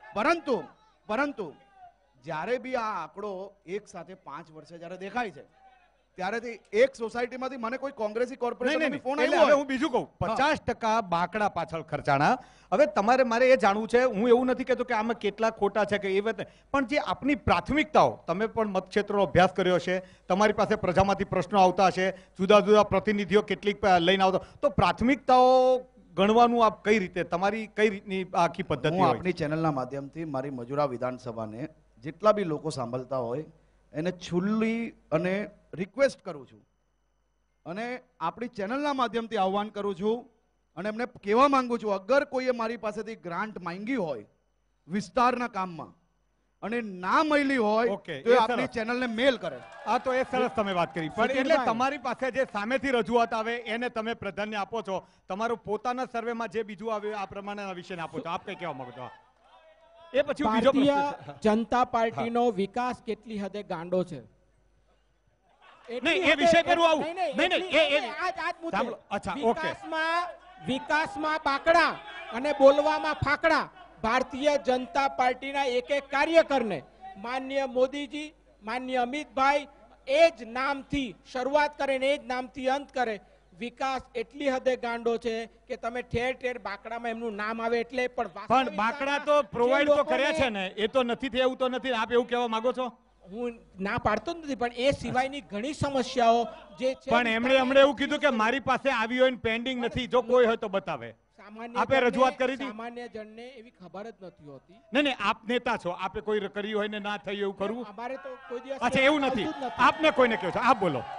[SPEAKER 2] પરંતુ જ્યારે બી આ આંકડો એક સાથે 5 વર્ષે જ્યારે દેખાય છે, ત્યારેથી એક સોસાયટીમાંથી મને કોઈ કોંગ્રેસી કોર્પોરેશનનો ફોન આવ્યો.
[SPEAKER 1] હવે હું બીજું કહું, 50% બાંકડા પાછળ ખર્ચાણા. હવે મારે એ જાણવું છે, હું એવું નથી કહેતો કે આમાં કેટલા ખોટા છે કે એ વાત, પણ જે આપની પ્રાથમિકતાઓ, તમે પણ મતક્ષેત્રનો અભ્યાસ કર્યો છે, તમારી પાસે પ્રજામાંથી પ્રશ્નો આવતા હશે, જુદા જુદા પ્રતિનિધિઓ કેટલીક લઈને આવતા, તો પ્રાથમિકતાઓ ગણવાનું આપ કઈ રીતે, તમારી કઈ રીતની આખી પદ્ધતિ?
[SPEAKER 2] હું આપની ચેનલના માધ્યમથી મારી મજૂરા વિધાનસભાને જેટલા બી લોકો સાંભળતા હોય એને છૂલ્લી અને રિક્વેસ્ટ કરું છું, અને આપણી ચેનલના માધ્યમથી આહ્વાન કરું છું અને એમને કહેવા માંગુ છું, અગર કોઈએ મારી પાસેથી ગ્રાન્ટ માંગી હોય વિસ્તારના કામમાં અને ના મળી હોય તો એ આપણી ચેનલને મેલ કરે.
[SPEAKER 1] આ તો એ સરસ તમે વાત કરી. પણ એટલે તમારી પાસે જે સામેથી રજૂઆત આવે એને તમે પ્રાધાન્ય આપો છો, તમારું પોતાના સર્વેમાં જે બીજું આવે આ પ્રમાણેના વિષયને આપો છો. આપ કઈ કહેવા માંગો છો? એ પછી બીજો
[SPEAKER 3] ભારતીય જનતા પાર્ટીનો વિકાસ કેટલી હદે ગાંડો છે?
[SPEAKER 1] નહીં, એ વિષય પર આવું નહીં.
[SPEAKER 3] વિકાસમાં બાંકડા અને બોલવામાં ફાકડા. ભારતીય જનતા પાર્ટીના એક એક કાર્યકરને માનનીય મોદીજી, માનનીય અમિતભાઈ એ જ નામથી શરૂઆત કરે ને એ જ નામથી અંત કરે. વિકાસ એટલી હદે ગાંડો છે કે તમે ઠેર ઠેર બાંકડામાં એમનું નામ આવે એટલે
[SPEAKER 1] પણ બાંકડા તો પ્રોવાઈડ તો કર્યા છે ને, એ તો નથી થયું, એવું તો નથી. આપ એવું કહેવા માંગો છો?
[SPEAKER 3] હું ના પાડતો નથી, પણ એ સિવાયની ઘણી સમસ્યાઓ જે છે.
[SPEAKER 1] પણ એમણે એવું કીધું કે મારી પાસે આવી હોય ને પેન્ડિંગ નથી, જો કોઈ હોય તો બતાવે. આપે રજૂઆત કરી હતી.
[SPEAKER 3] સામાન્ય જનને એવી ખબર જ નથી હોતી.
[SPEAKER 1] નહીં, આપ નેતા છો, આપે કોઈ કર્યું હોય ને ના થયું એવું કરવું?
[SPEAKER 3] અમારે તો કોઈ દિવસ
[SPEAKER 1] અચ્છા, એવું નથી. આપને કોઈને કહો છો, આપ બોલો.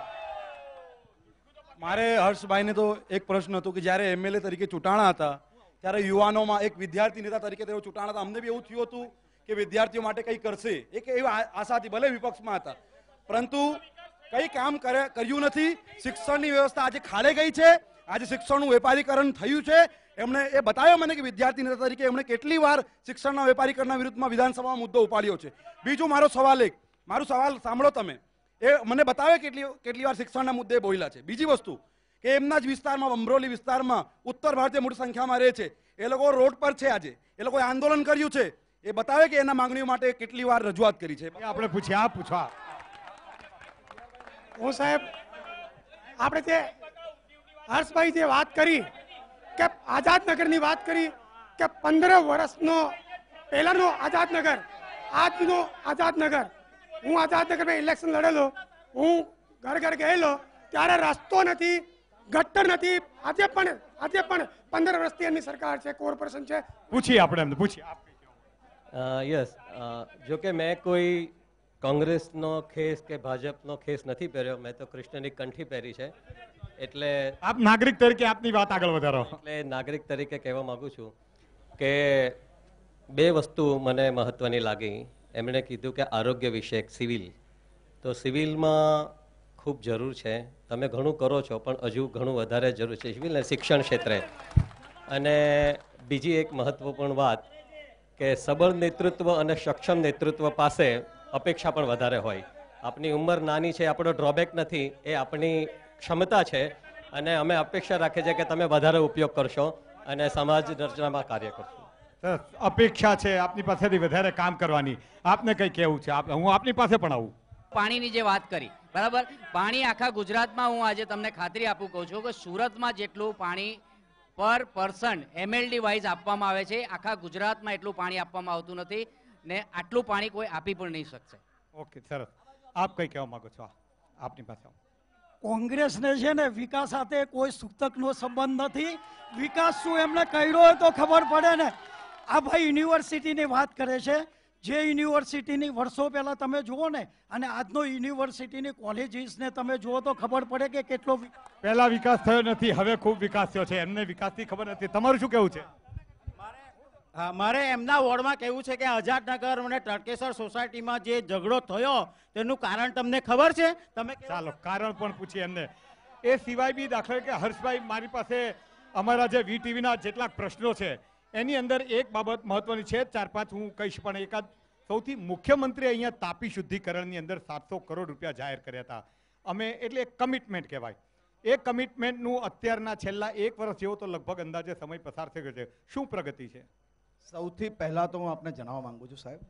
[SPEAKER 7] મારે હર્ષભાઈને તો એક પ્રશ્ન હતો કે જ્યારે એમએલએ તરીકે ચૂંટાણા હતા ત્યારે યુવાનોમાં એક વિદ્યાર્થી નેતા તરીકે તેઓ ચૂંટાણા હતા. અમને બી એવું થયું હતું કે વિદ્યાર્થીઓ માટે કંઈ કરશે, એક એવી આશા હતી, ભલે વિપક્ષમાં હતા, પરંતુ કંઈ કામ કર્યું નથી. શિક્ષણની વ્યવસ્થા આજે ખાડે ગઈ છે. આજે શિક્ષણનું વેપારીકરણ થયું છે. એમણે એ બતાવ્યો મને કે વિદ્યાર્થી નેતા તરીકે એમણે કેટલી વાર શિક્ષણના વેપારીકરણના વિરુદ્ધમાં વિધાનસભામાં મુદ્દો ઉપાડ્યો છે. બીજું મારો સવાલ સાંભળો તમે, એ મને બતાવે કેટલી વાર શિક્ષણના મુદ્દે બોલ્યા છે. બીજી વસ્તુ કે એમના જ વિસ્તારમાં, અમરોલી વિસ્તારમાં ઉત્તર ભારતીય મોટી સંખ્યામાં રહે છે, એ લોકો રોડ પર છે. આજે એ લોકોએ આંદોલન કર્યું છે. એ બતાવે કે એના માંગણીઓ માટે કેટલી વાર રજૂઆત કરી છે.
[SPEAKER 1] આપણે પૂછ્યા, આપ પૂછવા.
[SPEAKER 8] હું સાહેબ, આપણે જે હર્ષભાઈ જે વાત કરી કે આઝાદનગરની વાત કરી કે 15 વર્ષનો પહેલાનો આઝાદનગર, આજનો આઝાદનગર. હું આઝાદનગરમાં ઇલેક્શન લડેલો, હું ઘર ઘર ગયેલો, ત્યારે રસ્તો નથી, ગટર નથી. આજે પણ 15 વર્ષથી એમની સરકાર છે, કોર્પોરેશન છે.
[SPEAKER 1] પૂછીએ આપણે એમને, પૂછીએ.
[SPEAKER 9] યસ, જો કે મેં કોઈ કોંગ્રેસનો ખેસ કે ભાજપનો ખેસ નથી પહેર્યો, મેં તો કૃષ્ણની કંઠી પહેરી છે. એટલે
[SPEAKER 1] આપ નાગરિક તરીકે આપની વાત આગળ વધારો.
[SPEAKER 9] એટલે નાગરિક તરીકે કહેવા માંગુ છું કે 2 વસ્તુ મને મહત્વની લાગી. એમણે કીધું કે આરોગ્ય વિષયક સિવિલ, તો સિવિલમાં ખૂબ જરૂર છે. તમે ઘણું કરો છો પણ હજુ ઘણું વધારે જરૂર છે શિક્ષણ ક્ષેત્રે. અને બીજી એક મહત્વપૂર્ણ વાત કે સબળ નેતૃત્વ અને સક્ષમ નેતૃત્વ પાસે અપેક્ષા પણ વધારે હોય. આપની ઉંમર નાની છે, આપણો ડ્રોબેક નથી, એ આપણી ક્ષમતા છે અને અમે અપેક્ષા રાખીએ છીએ કે તમે વધારે ઉપયોગ કરશો અને સમાજ રચનામાં કાર્ય કરશો.
[SPEAKER 1] સરસ. અપેક્ષા છે આપની પાસેથી વધારે કામ કરવાની. આપને કઈ કહેવું છે? હું આપની પાસે પણ આવું.
[SPEAKER 10] પાણીની જે વાત કરી, બરાબર, પાણી આખા ગુજરાતમાં હું આજે તમને ખાતરી આપું કહું છું કે સુરતમાં જેટલું પાણી પર પર્સન MLD વાઇઝ આપવામાં આવે છે, આખા ગુજરાતમાં એટલું પાણી આપવામાં આવતું નથી ને આટલું પાણી કોઈ આપી પણ નહીં શકશે.
[SPEAKER 1] ઓકે, સરસ. આપ કઈ કહેવા માંગો છો? આપની પાસે આવું.
[SPEAKER 5] કોંગ્રેસને છે ને વિકાસ સાથે કોઈ સૂતકનો સંબંધ નથી. વિકાસ શું એમને કર્યો હોય તો ખબર પડે ને. આ ભાઈ યુનિવર્સિટીની વાત કરે છે. જે યુનિવર્સિટીની વર્ષો પહેલા તમે જુઓ ને અને આજનો યુનિવર્સિટીની કોલેજીસને તમે જુઓ તો ખબર પડે કે કેટલો
[SPEAKER 1] પહેલા વિકાસ થયો નથી, હવે ખૂબ વિકાસ થયો છે. એમને વિકાસની ખબર નથી. તમારું શું કહેવું છે?
[SPEAKER 11] મારે એમના વોર્ડમાં કહેવું છે કે આઝાદનગર અને ટડકેસર સોસાયટીમાં જે ઝઘડો થયો તેનું કારણ તમને ખબર છે? તમે
[SPEAKER 1] ચાલો કારણ પણ પૂછીએ એમને. એ સિવાય બી દાખલા કે હર્ષભાઈ, મારી પાસે અમારા જે VTVના જેટલા પ્રશ્નો છે એની અંદર એક બાબત મહત્વની છે. 4-5 હું કહીશ પણ એકાદ. સૌથી મુખ્યમંત્રી અહીંયા તાપી શુદ્ધિકરણની અંદર 700 કરોડ રૂપિયા જાહેર કર્યા હતા. અમે એટલે એક કમિટમેન્ટ કહેવાય. એ કમિટમેન્ટનું અત્યારના છેલ્લા 1 વર્ષ જેવો તો લગભગ અંદાજે સમય પસાર થઈ ગયો છે. શું પ્રગતિ છે?
[SPEAKER 2] સૌથી પહેલા તો હું આપને જણાવવા માંગુ છું સાહેબ,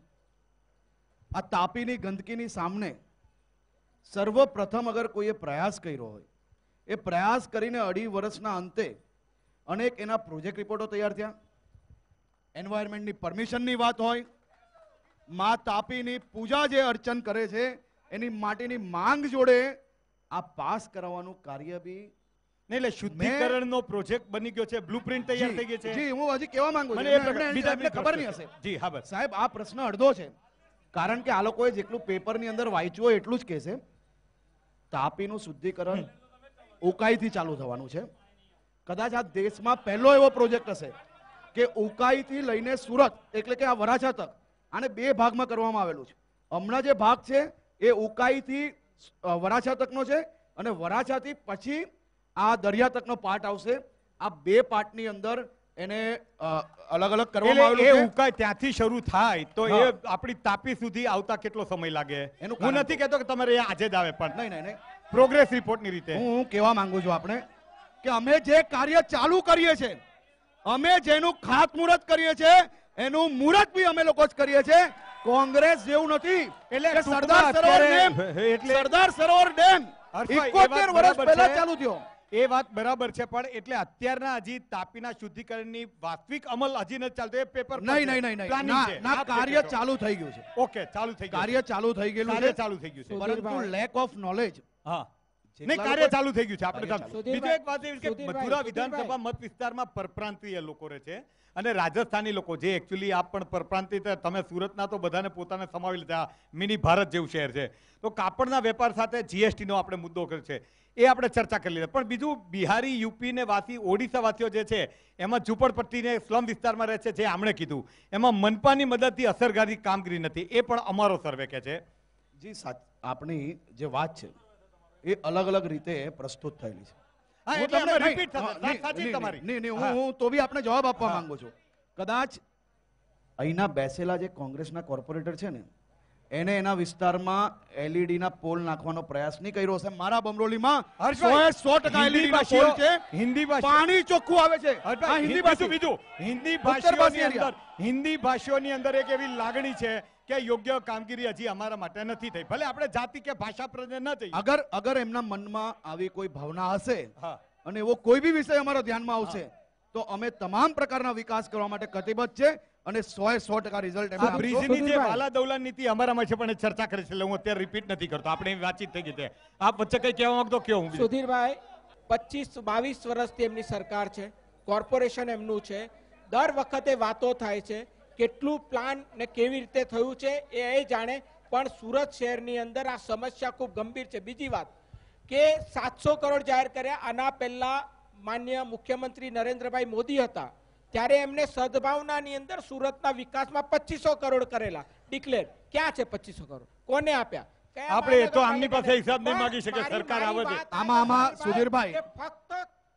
[SPEAKER 2] આ તાપીની ગંદકીની સામે સર્વપ્રથમ અગર કોઈએ પ્રયાસ કર્યો હોય, એ પ્રયાસ કરીને 2.5 વર્ષના અંતે અનેક એના પ્રોજેક્ટ રિપોર્ટો તૈયાર થયા. એન્વાયરમેન્ટની પરમિશનની વાત હોય, માં તાપીની પૂજા જે અર્ચન કરે છે એની માટેની માંગ જોડે આ પાસ કરાવવાનું કાર્ય બી
[SPEAKER 1] નહીં. એટલે શુદ્ધિકરણનો પ્રોજેક્ટ બની ગયો છે, બ્લુપ્રિન્ટ તૈયાર થઈ ગઈ છે.
[SPEAKER 2] જી, હું હજી કહેવા માંગુ છું. એમને ખબર નહીં હશે.
[SPEAKER 1] જી હા, બસ
[SPEAKER 2] સાહેબ, આ પ્રશ્ન અડધો છે. કારણ કે આ લોકોએ જેટલું પેપરની અંદર વાંચ્યું હોય એટલું જ કહેશે. તાપીનું શુદ્ધિકરણ ઉકાઈથી ચાલુ થવાનું છે. કદાચ આ દેશમાં પહેલો એવો પ્રોજેક્ટ હશે કે ઉકાઈથી લઈને સુરત, એટલે કે આ વરાછા તક, આને 2 ભાગમાં કરવામાં આવેલું છે. હમણાં જે ભાગ છે એ ઉકાઈથી વરાછા તકનો છે અને વરાછાથી પછી આ દરિયા તકનો પાર્ટ આવશે. આ 2 પાર્ટની અંદર એને અલગ અલગ કરવામાં આવેલું છે.
[SPEAKER 1] એ ઉકાઈ ત્યાંથી શરૂ થાય તો એ આપણી તાપી સુધી આવતા કેટલો સમય લાગે? હું નથી કહેતો કે તમારે આજે જ આવે, પણ
[SPEAKER 2] નહીં,
[SPEAKER 1] પ્રોગ્રેસ રિપોર્ટની રીતે
[SPEAKER 2] હું કહેવા માંગુ છું આપણે કે અમે જે કાર્ય ચાલુ કરીએ છીએ, અમે જેનું ખાતમુહૂર્ત કરીએ છીએ એનું મુહૂર્ત બી અમે લોકો જ કરીએ છીએ. કોંગ્રેસ જેવું નથી. એટલે સરદાર સરોવર ડેમ 71 વર્ષ પહેલા ચાલુ થયો.
[SPEAKER 1] એ વાત બરાબર છે, પણ એટલે અત્યારના હજી તાપીના શુદ્ધિકરણની વાસ્તવિક અમલ હજી નથી ચાલતો. એ પેપર
[SPEAKER 2] નહીં, કાર્ય ચાલુ થઈ ગયું છે.
[SPEAKER 1] ઓકે, ચાલુ થઈ ગયું.
[SPEAKER 2] કાર્ય ચાલુ થઈ ગયેલું છે,
[SPEAKER 1] ચાલુ થઈ ગયું છે,
[SPEAKER 2] પરંતુ લેક ઓફ નોલેજ.
[SPEAKER 1] હા, નહીં, કાર્ય ચાલુ થઈ ગયું છે. આપણે બીજો એક વાત એવી કે મથુરા વિધાનસભા મત વિસ્તારમાં પરપ્રાંતીય લોકો રહે છે અને રાજસ્થાની લોકો, જે એકચ્યુઅલી આપ પણ પરપ્રાંતીય, તમે સુરતના તો બધાને પોતાને સમાવી લીધા, મિની ભારત જેવું શહેર છે. તો કાપડના વેપાર સાથે GST નો આપણે મુદ્દો કર્યો છે, એ આપણે ચર્ચા કરી લીધા. પણ બીજું બિહારી, યુપી ને વાસી, ઓડિશા વાસીઓ જે છે એમાં ઝૂંપડપટ્ટીને સ્લમ વિસ્તારમાં રહે છે, જે આમણે કીધું એમાં મનપાની મદદથી અસરકારી કામગીરી નથી. એ પણ અમારો સર્વે કે છે.
[SPEAKER 2] જી, આપણી જે વાત છે એ અલગ અલગ રીતે પ્રસ્તુત થયેલી છે. હું તો બી આપણે જવાબ આપવા માંગુ છું. કદાચ અહીંના બેસેલા જે કોંગ્રેસના કોર્પોરેટર છે ને એને એના વિસ્તારમાં LED ના પોલ નાખવાનો પ્રયાસ નહીં કર્યો હશે. મારા બમરોલીમાં 100% LED ના પોલ છે.
[SPEAKER 1] હિન્દી
[SPEAKER 2] પાણી ચોખ્ખું આવે છે.
[SPEAKER 1] હિન્દી ભાષાઓની અંદર એક એવી લાગણી છે કે યોગ્ય કામગીરી હજી અમારા માટે નથી થઈ. ભલે આપણે જાતિ કે ભાષા પ્રજ્ઞા ન થઈ,
[SPEAKER 2] અગર એમના મનમાં આવી કોઈ ભાવના હશે અને એવો કોઈ બી વિષય અમારા ધ્યાનમાં આવશે તો અમે તમામ પ્રકારના વિકાસ કરવા માટે કટિબદ્ધ છે અને 100% રિઝલ્ટ એમને
[SPEAKER 1] બ્રિજની જે વાલા દૌલા નીતિ અમારામાં છે, પણ ચર્ચા કરે છે, એટલે હું અત્યારે રિપીટ નથી કરતો. આપણે વાતચીત થઈ ગઈ છે. આપ વચ્ચે કઈ કહેવા માંગતો કયો? હું
[SPEAKER 3] સુધીરભાઈ, 25-22 વર્ષથી એમની સરકાર છે, કોર્પોરેશન એમનું છે. દર વખતે વાતો થાય છે, કેટલું પ્લાન ને કેવી રીતે થયું છે એ જાણે, પણ સુરત શહેરની અંદર આ સમસ્યા ખૂબ ગંભીર છે. બીજી વાત કે 700 કરોડ જાહેર કર્યા. આના પહેલા માન્ય મુખ્યમંત્રી નરેન્દ્રભાઈ મોદી હતા ત્યારે એમને સદભાવનાની અંદર સુરતના વિકાસમાં 2500 કરોડ કરેલા ડિક્લેર. ક્યાં છે 2500 કરોડ? કોને આપ્યા?
[SPEAKER 1] આપણે એ તો આમની પાસે હિસાબ નહીં માંગી શકે, સરકાર આવે છે
[SPEAKER 2] આમાં સુધીરભાઈ
[SPEAKER 3] ફક્ત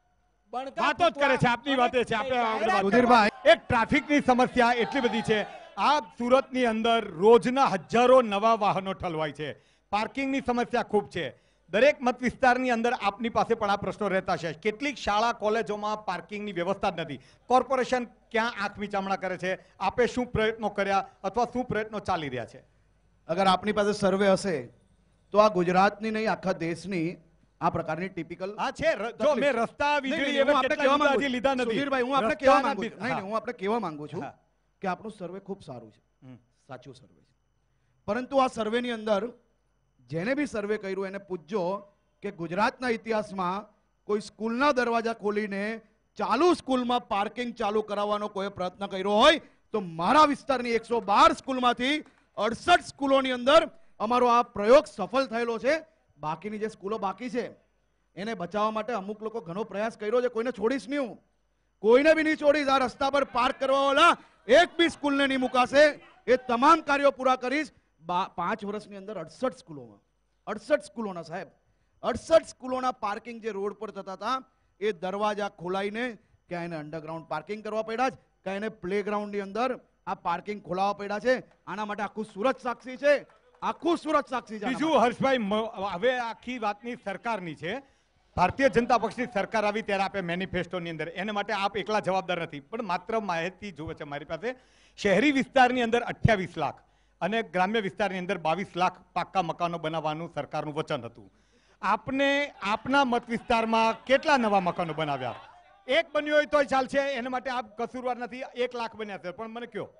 [SPEAKER 1] વાતો જ કરે છે, આપની વાતે છે. આપણે
[SPEAKER 2] સુધીરભાઈ,
[SPEAKER 1] એક ટ્રાફિકની સમસ્યા એટલી બધી છે. આ સુરતની અંદર રોજના હજારો નવા વાહનો ઠલવાય છે. પાર્કિંગની સમસ્યા ખૂબ છે. દરેક મત વિસ્તારની અંદર આપની પાસે પણ આ પ્રશ્નો રહેતા છે. કેટલીક શાળા કોલેજોમાં પાર્કિંગની વ્યવસ્થા જ નથી. કોર્પોરેશન ક્યાં આંખ મીચામણા કરે છે? આપે શું પ્રયત્નો કર્યા અથવા શું પ્રયત્નો ચાલી રહ્યા છે?
[SPEAKER 2] અગર આપની પાસે સર્વે હશે તો આ ગુજરાતની નહીં આખા દેશની આ પ્રકારની ટિપિકલ
[SPEAKER 1] આ છે. જો મેં રસ્તા વીજળી એવા કેટલા મુદ્દા હજી લીધા નથી.
[SPEAKER 2] સુધીરભાઈ, હું આપણે કહેવા માંગુ છું, નહીં, હું આપણે કહેવા માંગુ છું કે આપણું સર્વે ખૂબ સારું છે, સાચું સર્વે છે. પરંતુ આ સર્વેની અંદર જેને બી સર્વે કર્યું એને પૂછજો કે ગુજરાતના ઇતિહાસમાં કોઈ સ્કૂલના દરવાજા ખોલીને ચાલુ સ્કૂલમાં પાર્કિંગ ચાલુ કરાવવાનો કોઈ પ્રયત્ન કર્યો હોય તો મારા વિસ્તારની 112 સ્કૂલમાંથી 68 સ્કૂલોની અંદર અમારો આ પ્રયોગ સફળ થયેલો છે. બાકીની જે સ્કૂલો બાકી છે એને બચાવવા માટે અમુક લોકો ઘણો પ્રયાસ કર્યો છે. કોઈને છોડીશ નહીં, હું કોઈને બી નહીં છોડીશ. આ રસ્તા પર પાર્ક કરવાવાળા એક બી સ્કૂલને નહીં મુકાશે. એ તમામ કાર્યો પૂરા કરીશ. 5 વર્ષની અંદર 68 સ્કૂલોમાં 68 સ્કૂલોના સાહેબ 68 સ્કૂલોના પાર્કિંગ જે રોડ પર થતા હતા એ દરવાજા ખોલાઈને ક્યાં એને અંડરગ્રાઉન્ડ પાર્કિંગ કરવા પડ્યા છે, ક્યાં એને પ્લેગ્રાઉન્ડની અંદર આ પાર્કિંગ ખોલાવવા પડ્યા છે. આના માટે આખું સુરત સાક્ષી છે, આખું સુરત સાક્ષી છે.
[SPEAKER 1] બીજું હર્ષભાઈ, હવે આખી વાતની સરકારની છે. ભારતીય જનતા પક્ષની સરકાર આવી ત્યારે આપે મેનિફેસ્ટોની અંદર એના માટે આપ એકલા જવાબદાર નથી, પણ માત્ર માહિતી જોવે છે મારી પાસે. શહેરી વિસ્તારની અંદર 28 લાખ અને ગ્રામ્ય વિસ્તારની અંદર 22 લાખ પાક્કા મકાનો બનાવવાનું સરકારનું વચન હતું. આપને આપના મત વિસ્તારમાં કેટલા નવા મકાનો બનાવ્યા? એક બન્યો હોય તોય ચાલશે, એના માટે આપ કસૂરવાર નથી. 1 લાખ બન્યા છે, પણ મને કયો.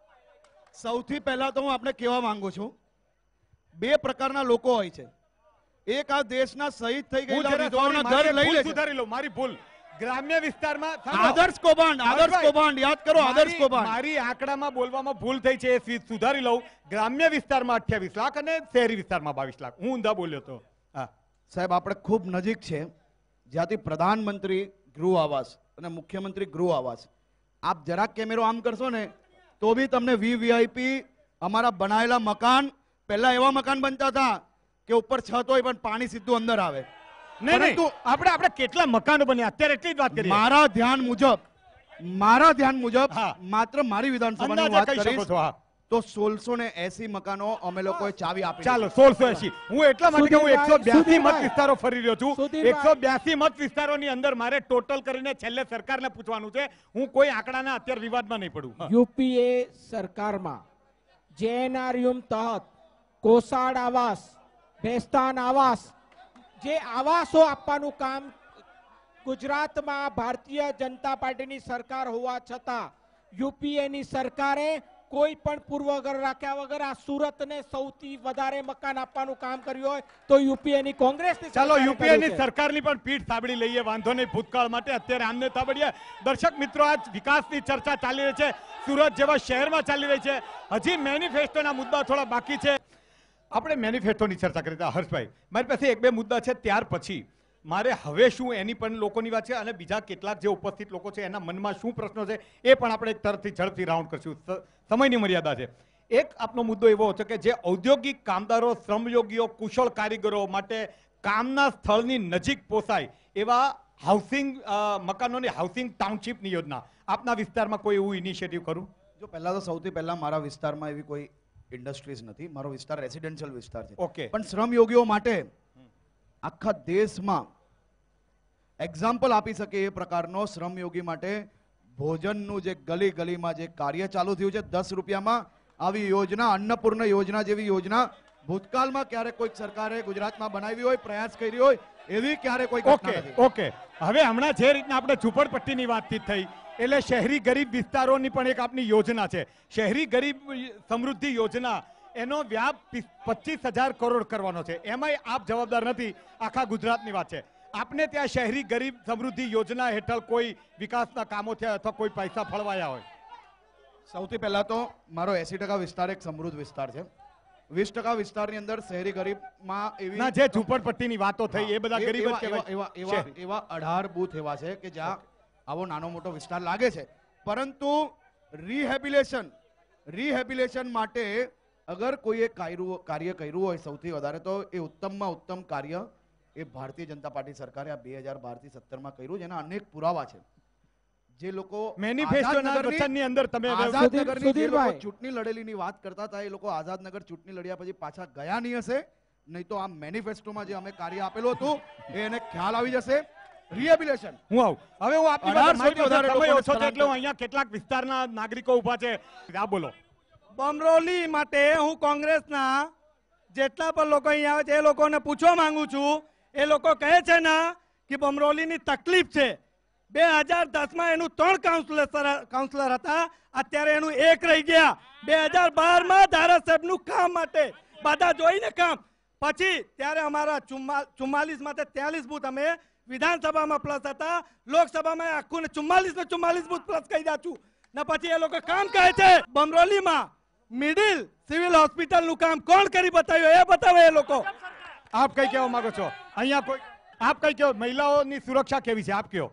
[SPEAKER 2] સૌથી પહેલા તો હું આપણે કહેવા માંગુ છું, 2 પ્રકારના લોકો હોય છે. એક આ દેશના શહીદ થઈ ગયેલા વિધવાઓના ઘર લઈ લે છે.
[SPEAKER 1] સુધારી લો મારી ભૂલ. ગ્રામ્ય વિસ્તારમાં
[SPEAKER 2] આદર્શ કૌભાંડ યાદ કરો. આદર્શ કૌભાંડ
[SPEAKER 1] મારી આંકડામાં બોલવામાં ભૂલ થઈ છે, એ સુધારી લઉં. ગ્રામ્ય વિસ્તારમાં 28 લાખ અને શહેરી વિસ્તારમાં 22 લાખ. હું ઊંધા બોલ્યો તો. હા
[SPEAKER 2] સાહેબ, આપણે ખૂબ નજીક છે જ્યાંથી પ્રધાનમંત્રી ગૃહ આવાસ અને મુખ્યમંત્રી ગૃહ આવાસ, આપ જરાક કેમેરો આમ કરશો ને તો બી તમને વીવીઆઈપી અમારા બનાયેલા મકાન, પહેલા એવા મકાન બનતા હતા કે ઉપર છત હોય પણ પાણી સીધું અંદર આવે.
[SPEAKER 1] પરંતુ આપણે કેટલા મકાનો બન્યા અત્યારે એટલી જ વાત કરીએ.
[SPEAKER 2] મારા ધ્યાન મુજબ માત્ર મારી વિધાનસભાની વાત કરીશ તો 1680 મકાનો અમે લોકોએ ચાવી આપી.
[SPEAKER 1] ચાલો 1680. હું એટલા માટે હું 182 મત વિસ્તારો ફરી રહ્યો છું. 182 મત વિસ્તારોની અંદર મારે ટોટલ કરીને છેલ્લે સરકારને પૂછવાનું છે. હું કોઈ આંકડાના અત્યારે વિવાદમાં નહીં પડું.
[SPEAKER 3] યુપીએ સરકારમાં જેએનઆરયુમ તહત કોસાડ આવાસ, ભેસ્તાન આવાસ, જે આવાસો આપવાનું કામ ગુજરાતમાં ભારતીય જનતા પાર્ટીની સરકાર હોવા છતાં યુપીએની સરકારે કોઈ પણ પૂર્વગ્રહ રાખ્યા વગર આ સુરતને સૌથી વધારે મકાન આપવાનું કામ કર્યું હોય તો યુપીએની કોંગ્રેસની.
[SPEAKER 1] ચાલો યુપીએની સરકારની પણ પીઠ થાબડી લઈએ, વાંધો નહીં. ભૂતકાળ માટે અત્યારે આમને થાબડીએ. દર્શક મિત્રો, આજ વિકાસની ચર્ચા ચાલી રહી છે, સુરત જેવા શહેરમાં ચાલી રહી છે. હજી મેનિફેસ્ટોના મુદ્દા થોડા બાકી છે. આપણે મેનિફેસ્ટોની ચર્ચા કરી હતા હર્ષભાઈ. મારી પાસે 1-2 મુદ્દા છે, ત્યાર પછી મારે હવે શું એની પણ લોકોની વાત છે અને બીજા કેટલાક જે ઉપસ્થિત લોકો છે એના મનમાં શું પ્રશ્નો છે એ પણ આપણે એક તરફથી ઝડપથી રાઉન્ડ કરશું. સમયની મર્યાદા છે. એક આપનો મુદ્દો એવો છે કે જે ઔદ્યોગિક કામદારો, શ્રમયોગીઓ, કુશળ કારીગરો માટે કામના સ્થળની નજીક પોસાય એવા હાઉસિંગ મકાનોની હાઉસિંગ ટાઉનશીપની યોજના આપના વિસ્તારમાં કોઈ એવું ઇનિશિયેટિવ કરું?
[SPEAKER 2] જો પહેલા તો સૌથી પહેલા મારા વિસ્તારમાં એવી કોઈ ઇન્ડસ્ટ્રીઝ નથી. મારો વિસ્તાર રેસિડેન્શિયલ વિસ્તાર છે.
[SPEAKER 1] ઓકે.
[SPEAKER 2] પણ શ્રમયોગીઓ માટે આખા દેશમાં એક્ઝામ્પલ આપી શકે એ પ્રકારનો શ્રમયોગી માટે ભોજનનું જે ગલી ગલીમાં જે કાર્ય ચાલુ થયું છે 10 રૂપિયામાં, આવી યોજના, અન્નપૂર્ણા યોજના જેવી યોજના ભૂતકાળમાં ક્યારે કોઈક સરકારે ગુજરાતમાં બનાવી હોય, પ્રયાસ કરી હોય એવી ક્યારે કોઈ ઘટના નથી.
[SPEAKER 1] ઓકે. હવે હમણાં જે રીતના આપણે ઝૂંપડપટ્ટીની વાતચીત થઈ એટલે શહેરી ગરીબ વિસ્તારોની પણ એક આપની યોજના છે, શહેરી ગરીબ સમૃદ્ધિ યોજના. એનો વ્યાપ 25,000 કરોડ કરવાનો છે. એમાંય આપ જવાબદાર નથી, આખા ગુજરાતની વાત છે. આપને ત્યાં શહેરી ગરીબ સમૃદ્ધિ યોજના હેઠળ કોઈ વિકાસના કામો થયા અથવા કોઈ પૈસા ફળવાયા હોય?
[SPEAKER 2] સૌથી પહેલા તો મારો 80% વિસ્તાર એક સમૃદ્ધ વિસ્તાર છે. 20% વિસ્તારની અંદર શહેરી ગરીબમાં એવી
[SPEAKER 1] જે ઝૂંપડપટ્ટીની વાતો થઈ એ બધા ગરીબ જ કહેવાય.
[SPEAKER 2] એવા 18 બૂથ એવા છે કે જ્યાં આવો નાનો મોટો વિસ્તાર લાગે છે, પરંતુ રિહેબિલિટેશન માટે અગર કોઈએ કાર્ય કર્યું હોય સૌથી વધારે તો એ ઉત્તમમાં ઉત્તમ કાર્ય એ ભારતીય જનતા પાર્ટી સરકારે આ 2012 થી 17 માં કર્યું, જેના અનેક પુરાવા છે. જે લોકો
[SPEAKER 1] મેનિફેસ્ટોના વચનની અંદર તમે
[SPEAKER 2] આઝાદનગરની જે લોકો ચૂંટણી લડેલીની વાત કરતા હતા, એ લોકો આઝાદનગર ચૂંટણી લડ્યા પછી પાછા ગયા નહીં હશે, નહીં તો આ મેનિફેસ્ટોમાં જે અમે કાર્ય આપેલું હતું એને ખ્યાલ આવી જશે. રિહેબિલિટેશન
[SPEAKER 1] હું આવું હવે હું આપની પાસે માહિતી વધારે સમય ઓછો છે એટલે હું અહીંયા કેટલાક વિસ્તારના નાગરિકો ઊભા છે. આ બોલો.
[SPEAKER 5] બમરોલી માટે હું કોંગ્રેસના જેટલા પણ લોકો અહીંયા આવે છે એ લોકોને પૂછવા માંગુ છું. એ લોકો કહે છે ને કે બમરોલીની તકલીફ છે. 2010માં એનું 3 કાઉન્સિલર હતા, અત્યારે એનું 1 રહી ગયા. 2012માં ધારાસભ્યનું કામ માટે બધા જોઈને કામ પછી ત્યારે અમારા 44 માંથી 43 બૂથ અમે વિધાનસભામાં પ્લસ હતા, લોકસભામાં આખું 44 બૂથ પ્લસ કહી દઉં છું ને પછી એ લોકો કામ કહે છે. બમરોલીમાં મિડિલ સિવિલ હોસ્પિટલનું કામ કોણ કરી બતાવ્યું એ બતાવે એ લોકો.
[SPEAKER 1] આપ કઈ કહેવા માંગો છો? અહીંયા કોઈ આપ કઈ કહો, મહિલાઓની સુરક્ષા કેવી છે આપ કહો?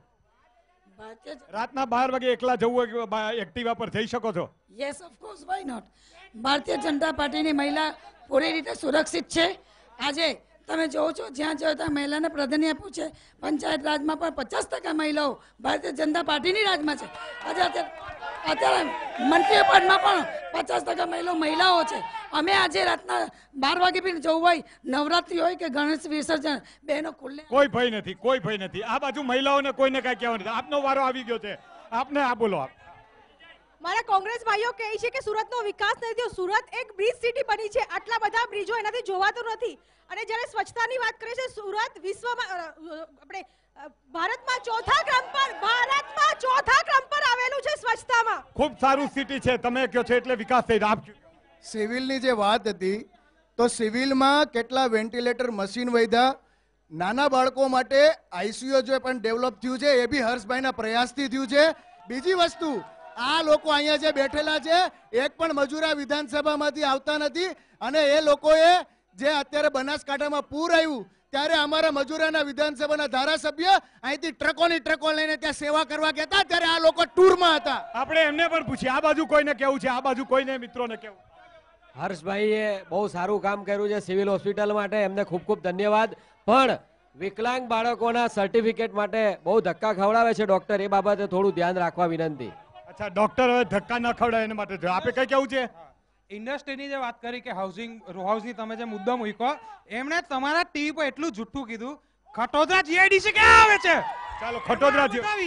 [SPEAKER 1] રાતના 12 વાગે એકલા જવું હોય એક્ટિવા પર જઈ શકો છો?
[SPEAKER 12] Yes of course, why not. Bharatiya Janata પાર્ટીની મહિલા પૂરી રીતે સુરક્ષિત છે. આજે તમે જોવો છો જ્યાં જોયો ત્યાં મહિલાને પ્રાધાન્ય આપ્યું છે. પંચાયત રાજમાં પણ 50% મહિલાઓ ભારતીય જનતા પાર્ટીની રાજમાં છે. અત્યારે મંત્રી પદમાં પણ 50% મહિલાઓ છે. અમે આજે રાતના 12 વાગે બી જવું હોય, નવરાત્રી હોય કે ગણેશ વિસર્જન, બહેનો ખુલ્લે
[SPEAKER 1] કોઈ ભય નથી, કોઈ ભય નથી. આ બાજુ મહિલાઓને કોઈને કઈ કહેવાનું નથી. આપનો વારો આવી ગયો છે, આપને આ બોલો. આપ
[SPEAKER 13] મારા કોંગ્રેસ ભાઈઓ કહે છે કે સુરતનો વિકાસ નથી થયો. સુરત એક બ્રિજ સિટી બની છે, આટલા બધા બ્રિજો એનાથી જોવાતું નથી. અને જ્યારે સ્વચ્છતાની વાત કરે છે, સુરત વિશ્વમાં આપણે ભારતમાં ચોથા ક્રમ પર આવેલું છે સ્વચ્છતામાં.
[SPEAKER 1] ખૂબ સારું સિટી છે, તમે કહો છો એટલે વિકાસ થઈ રહ્યો.
[SPEAKER 14] સિવિલની જે વાત હતી તો સિવિલમાં કેટલા વેન્ટિલેટર મશીન વધ્યા, નાના બાળકો માટે આઈસીયુ જે પણ ડેવલપ થયું છે એ બી હર્ષભાઈના પ્રયાસથી થયું છે. બીજી વસ્તુ, આ લોકો અહીંયા જે બેઠેલા છે એક પણ મજૂરા વિધાનસભામાંથી આવતા નથી, અને એ લોકોએ જે અત્યારે બનાસકાંઠામાં પૂર આવ્યું ત્યારે અમારા મજૂરાના વિધાનસભાના ધારાસભ્ય અહીંથી ટ્રકોની ટ્રકો લઈને ત્યાં સેવા કરવા ગયા હતા, ત્યારે આ લોકો ટૂરમાં હતા.
[SPEAKER 1] આપણે એમને પણ પૂછીએ આ બાજુ કોઈને કેવું છે, આ બાજુ કોઈને મિત્રોને કેવું?
[SPEAKER 15] હર્ષભાઈએ બહુ સારું કામ કર્યું છે સિવિલ હોસ્પિટલ માટે, એમને ખૂબ ખૂબ ધન્યવાદ. પણ વિકલાંગ બાળકોના સર્ટિફિકેટ માટે બહુ ધક્કા ખવડાવે છે ડોક્ટર, એ બાબતે થોડું ધ્યાન રાખવા વિનંતી.
[SPEAKER 1] અચ્છા, ડોક્ટર હવે ધક્કા ન ખવડાવે એના માટે આપે કઈ કેવું છે?
[SPEAKER 16] ઇન્ડસ્ટ્રીની જે વાત કરી કે રો હાઉસની તમે જે મુદ્દો મૂક્યો, એમણે તમારા ટીવી પર એટલું જુઠ્ઠું કીધું. ખટોદરા જીઆઈડીસી ક્યાં આવે છે?
[SPEAKER 1] ચાલો, ખટોદરા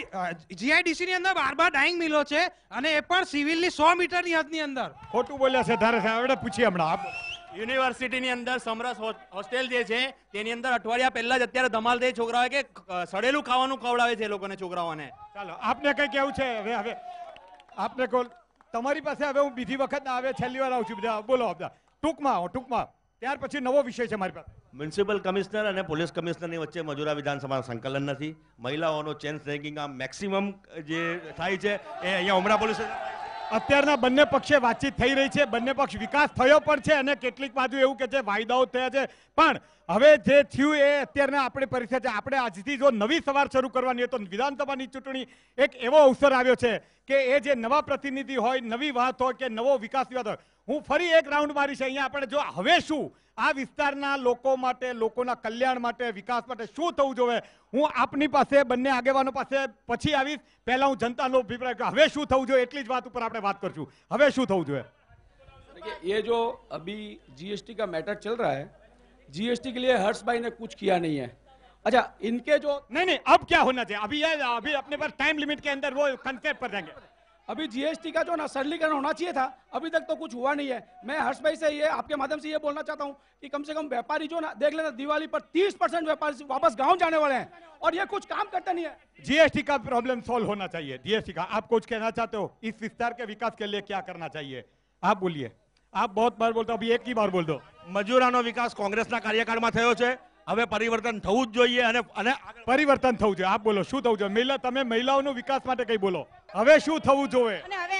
[SPEAKER 16] જીઆઈડીસી ની અંદર 12 ડાઇંગ મિલો છે અને એ પણ સિવિલની 100 મીટરની હદની અંદર.
[SPEAKER 1] ખોટું બોલ્યા છે ધારાસભ્ય, પૂછીએ હમણાં.
[SPEAKER 17] યુનિવર્સિટીની અંદર સમરસ હોસ્ટેલ જે છે તેની અંદર અઠવાડિયા પહેલા જ અત્યારે ધમાલ થઈ છોકરાઓ કે સડેલું ખાવાનું ખવડાવે છે એ લોકોને, છોકરાઓને.
[SPEAKER 1] ચાલો, આપને કઈ કેવું છે? હવે આપને કોલ તમારી પાસે હવે હું બીજી વખત આવે છેલ્લી વાર આવું છું. બધા બોલો, બધા ટૂંકમાં ત્યાર પછી નવો વિષય છે મારી પાસે.
[SPEAKER 6] મ્યુનિસિપલ કમિશનર અને પોલીસ કમિશનરની વચ્ચે મજૂરા વિધાનસભાનું સંકલન નથી. મહિલાઓનો ચેન્જ રેન્કિંગ આ મેક્સિમમ જે થાય છે એ અહીંયા ઉમરા પોલીસ.
[SPEAKER 1] અત્યારના બંને પક્ષે વાતચીત થઈ રહી છે, બંને પક્ષ વિકાસ થયો પણ છે અને કેટલીક બાજુ એવું કે છે વાયદાઓ થયા છે. પણ હવે જે થયું એ અત્યારના આપણી પરિસ્થિતિ, આપણે આજથી જો નવી સવાર શરૂ કરવાની હોય તો વિધાનસભાની ચૂંટણી એક એવો અવસર આવ્યો છે કે એ જે નવા પ્રતિનિધિ હોય, નવી વાત હોય કે નવો વિકાસની વાત હોય. હું ફરી એક રાઉન્ડ મારીશ અહીંયા. આપણે જો હવે શું આ વિસ્તારના લોકો માટે, લોકોના કલ્યાણ માટે, વિકાસ માટે શું થવું જોઈએ, હું આપની પાસે બંને આગેવાનો પાસે પછી આવીશ. પહેલા હું જનતાનો અભિપ્રાય હવે શું થવું જોઈએ એટલી જ વાત ઉપર આપણે વાત કરશું. હવે શું થવું જોઈએ?
[SPEAKER 18] ये जो अभी जीएसटी का मैटर चल रहा है, जीएसटी के लिए हर्ष भाई ने कुछ किया नहीं है. अच्छा, इनके जो
[SPEAKER 1] नहीं अब क्या होना चाहिए? अभी अपने पास टाइम लिमिट के अंदर वो कंसेप्ट पर जाएंगे.
[SPEAKER 18] अभी जीएसटी का जो ना सरलीकरण होना चाहिए था, अभी तक तो कुछ हुआ नहीं है. मैं हर्ष भाई से ये आपके माध्यम से ये बोलना चाहता हूँ कि कम से कम व्यापारी जो ना देख लेना, दिवाली पर 30% व्यापारी वापस गांव जाने वाले हैं और ये कुछ काम करते नहीं है.
[SPEAKER 1] जीएसटी का प्रॉब्लम सॉल्व होना चाहिए. जीएसटी का आप कुछ कहना चाहते हो? इस विस्तार के विकास के लिए क्या करना चाहिए? आप बोलिए. आप बहुत बार बोलते हो, अभी एक ही बार बोल दो.
[SPEAKER 6] મજૂરાનો વિકાસ કોંગ્રેસના કાર્યકાળમાં થયો છે, હવે પરિવર્તન થવું જ જોઈએ અને
[SPEAKER 1] પરિવર્તન થવું જોઈએ. આપ બોલો શું થવું જોઈએ? તમે મહિલાઓનો વિકાસ માટે કઈ બોલો, હવે શું થવું જોઈએ?
[SPEAKER 13] અને હવે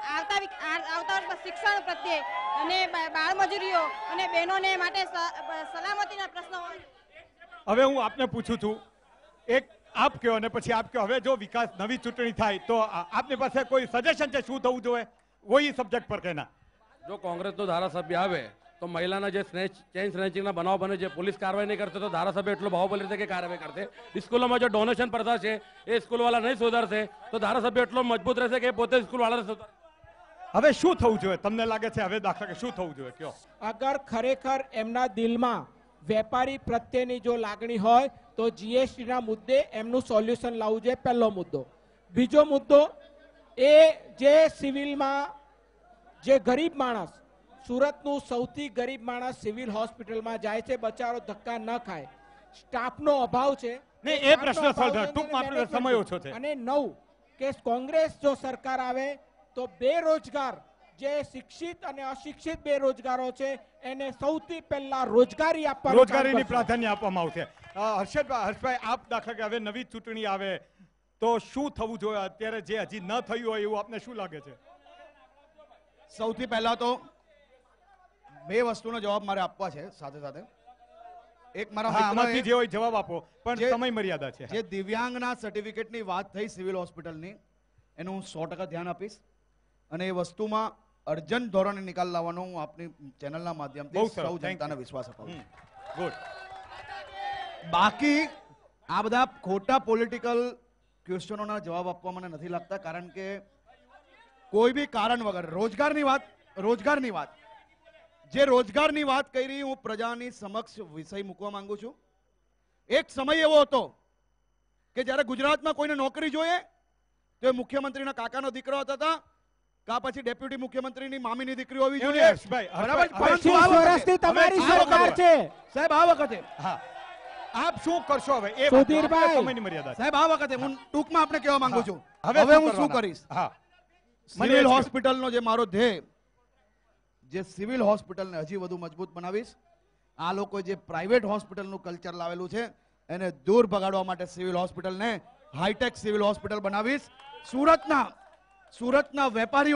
[SPEAKER 13] આવતા શિક્ષણ પ્રત્યે અને બાળમજૂરીઓ અને બહેનોને માટે સલામતીના પ્રશ્નો.
[SPEAKER 1] હવે હું આપને પૂછું છું, એક આપ કહો અને પછી આપ કહો. હવે જો વિકાસ નવી ચૂંટણી થાય તો આપની પાસે કોઈ સજેશન છે શું થવું જોઈએ? કોઈ સબ્જેક્ટ પર કહેના.
[SPEAKER 4] જો કોંગ્રેસનો ધારાસભ્ય આવે તો મહિલાના જે ચેઇન સ્નેચિંગના બનાવ બને છે, પોલીસ કાર્યવાહી નહીં કરશે તો ધારાસભ્ય એટલો બાહુબલી રીતે કે કાર્યવાહી કરશે. સ્કૂલોમાં જો ડોનેશન પ્રથા છે એ સ્કૂલવાળા નહીં સુધારશે તો ધારાસભ્ય એટલો મજબૂત રહેશે કે પોતે સ્કૂલવાળાને સુધારશે.
[SPEAKER 1] હવે શું થવું જોઈએ તમને લાગે છે? હવે દાખલા કે શું થવું જોઈએ કયો?
[SPEAKER 3] અગર ખરેખર એમના દિલમાં વેપારી પ્રત્યેની જો લાગણી હોય તો જીએસટીના મુદ્દે એમનું સોલ્યુશન લાવવું જોઈએ, પહેલો મુદ્દો. બીજો મુદ્દો એ જે સિવિલમાં જે ગરીબ માણસ, સુરતનું સૌથી ગરીબ માણસ સિવિલ હોસ્પિટલમાં જાય છે, બચારો ધક્કા ન ખાય, સ્ટાફનો અભાવ છે.
[SPEAKER 1] એ પ્રશ્ન ટૂંકમાં આપણે સમય ઓછો છે.
[SPEAKER 3] અને 9 કે કોંગ્રેસ જો સરકાર આવે તો બેરોજગાર જે શિક્ષિત અને અશિક્ષિત બેરોજગારો છે એને સૌથી પહેલા રોજગારી આપવાનું,
[SPEAKER 1] રોજગારીની પ્રાધાન્ય આપવામાં આવશે. હર્ષભાઈ, આપ દાખલા કે હવે નવી ચૂંટણી આવે તો શું થવું જોઈએ? અત્યારે જે હજી ન થયું હોય એવું આપને શું લાગે છે?
[SPEAKER 2] સૌથી પહેલા તો બે વસ્તુનો જવાબ મારે આપવા છે સાથે સાથે. એક મારા
[SPEAKER 1] આમાંથી જે હોય જવાબ આપો, પણ સમય મર્યાદા છે.
[SPEAKER 2] જે દિવ્યાંગના સર્ટિફિકેટની વાત થઈ સિવિલ હોસ્પિટલની, એનું હું 100% ધ્યાન આપીશ અને એ વસ્તુમાં અર્જન્ટ ધોરણે નિકાલ લાવવાનો હું આપની ચેનલના માધ્યમથી સૌ જનતાને વિશ્વાસ અપાવું છું. બાકી આ બધા ખોટા પોલિટિકલ ક્વેશ્ચનોના જવાબ આપવા મને નથી લાગતા, કારણ કે કોઈ બી કારણ વગર રોજગારની વાત જે રોજગારની વાત કરી હું પ્રજાની સમક્ષ વિષય મૂકવા માંગુ છું. એક સમય એવો હતો કે જ્યારે ગુજરાતમાં કોઈને નોકરી જોઈએ તો એ મુખ્યમંત્રીના કાકાનો દીકરો હતા કા પછી ડેપ્યુટી મુખ્યમંત્રીની મામીની દીકરી હોવી જોઈએ. સાહેબ આ વખતે
[SPEAKER 1] આપ શું કરશો? હવે એ સમયની મર્યાદા
[SPEAKER 2] સાહેબ આ વખતે હું ટૂંકમાં આપણે કહેવા માંગુ છું. હવે હું શું કરીશ? સિવિલ હોસ્પિટલનો જે મારો ધ્યેય, જે સિવિલ હોસ્પિટલને હજી વધુ મજબૂત બનાવીશ. આ લોકો જે પ્રાઇવેટ હોસ્પિટલનું કલ્ચર લાવેલું છે એને દૂર ભગાડવા માટે સિવિલ હોસ્પિટલને હાઈટેક સિવિલ હોસ્પિટલ બનાવીશ. સુરતના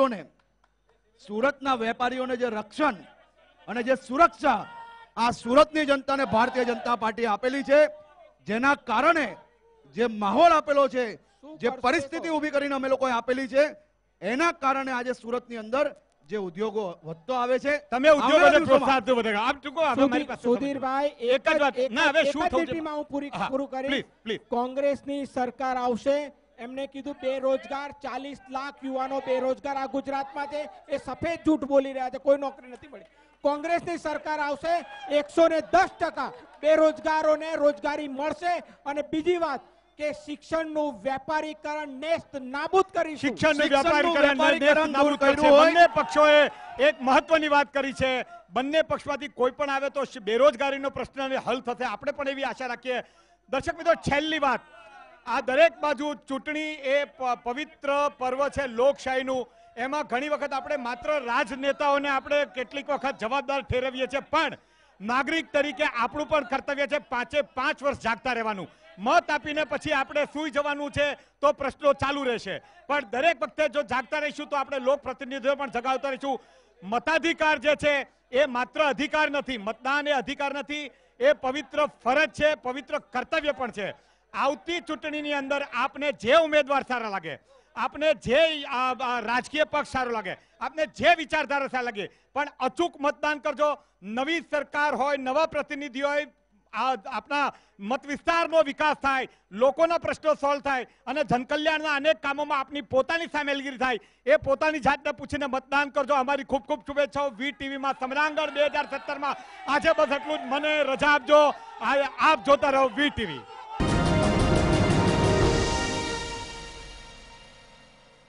[SPEAKER 2] વેપારીઓને જે રક્ષણ અને જે સુરક્ષા આ સુરતની જનતાને ભારતીય જનતા પાર્ટી આપેલી છે, જેના કારણે જે માહોલ આપેલો છે, જે પરિસ્થિતિ ઊભી કરીને અમે લોકોએ આપેલી છે, એના કારણે આજે સુરતની અંદર જે ઉદ્યોગો વધતો આવે છે.
[SPEAKER 1] તમે ઉદ્યોગોને પ્રોત્સાહન વધે. આપ ચૂકો
[SPEAKER 3] સુધીરભાઈ, એક જ વાત પૂરું કરી. કોંગ્રેસની સરકાર આવશે, એમને કીધું બેરોજગાર 40 લાખ યુવાનો બેરોજગાર આ ગુજરાતમાં છે, એ સફેદ જૂઠ બોલી રહ્યા છે, કોઈ નોકરી નથી મળી. કોંગ્રેસની સરકાર આવશે 110% બેરોજગારોને રોજગારી મળશે. અને બીજી વાત કે શિક્ષણનું વેપારીકરણ નેસ્ત નાબૂદ કરી,
[SPEAKER 1] શિક્ષણનું વેપારીકરણ નાબૂદ કરશે. બંને પક્ષોએ એક મહત્વની વાત કરી છે. બંને પક્ષમાંથી કોઈ પણ આવે તો બેરોજગારીનો પ્રશ્ન હલ થશે, આપણે પણ એવી આશા રાખીએ. દર્શક મિત્રો, છેલ્લી વાત, આ દરેક બાજુ ચૂંટણી એ પવિત્ર પર્વ છે લોકશાહીનું. એમાં ઘણી વખત આપણે માત્ર રાજનેતાઓને આપણે કેટલીક વખત જવાબદાર ઠેરવીએ છીએ, પણ નાગરિક તરીકે આપણું પણ કર્તવ્ય છે 5 વર્ષ જાગતા રહેવાનું. મત આપીને પછી આપણે સૂઈ જવાનું છે તો પ્રશ્નો ચાલુ રહેશે, પણ દરેક વખતે જો જાગતા રહીશું તો આપણે લોકપ્રતિનિધિઓ પણ જગાવતા રહીશું. મતાધિકાર જે છે એ માત્ર અધિકાર નથી, મતદાન એ અધિકાર નથી, એ પવિત્ર ફરજ છે, પવિત્ર કર્તવ્ય પણ છે. આવતી ચૂંટણીની અંદર આપને જે ઉમેદવાર સારા લાગે, આપને જે રાજકીય પક્ષ સારો લાગે, આપને જે વિચારધારા સારા લાગે, પણ અચૂક મતદાન કરજો. નવી સરકાર હોય, નવા પ્રતિનિધિ હોય, આપના મત વિસ્તારનો વિકાસ થાય, લોકોના પ્રશ્નો સોલ્વ થાય અને જનકલ્યાણના અનેક કામોમાં આપની પોતાની સામેલગીરી થાય, એ પોતાની જાતને પૂછીને મતદાન કરજો. અમારી ખૂબ ખૂબ શુભેચ્છાઓ. VTVમાં સમરાંગણ 2017માં આજે બસ એટલું જ. મને રજા આપજો. આપ જોતા રહો VTV.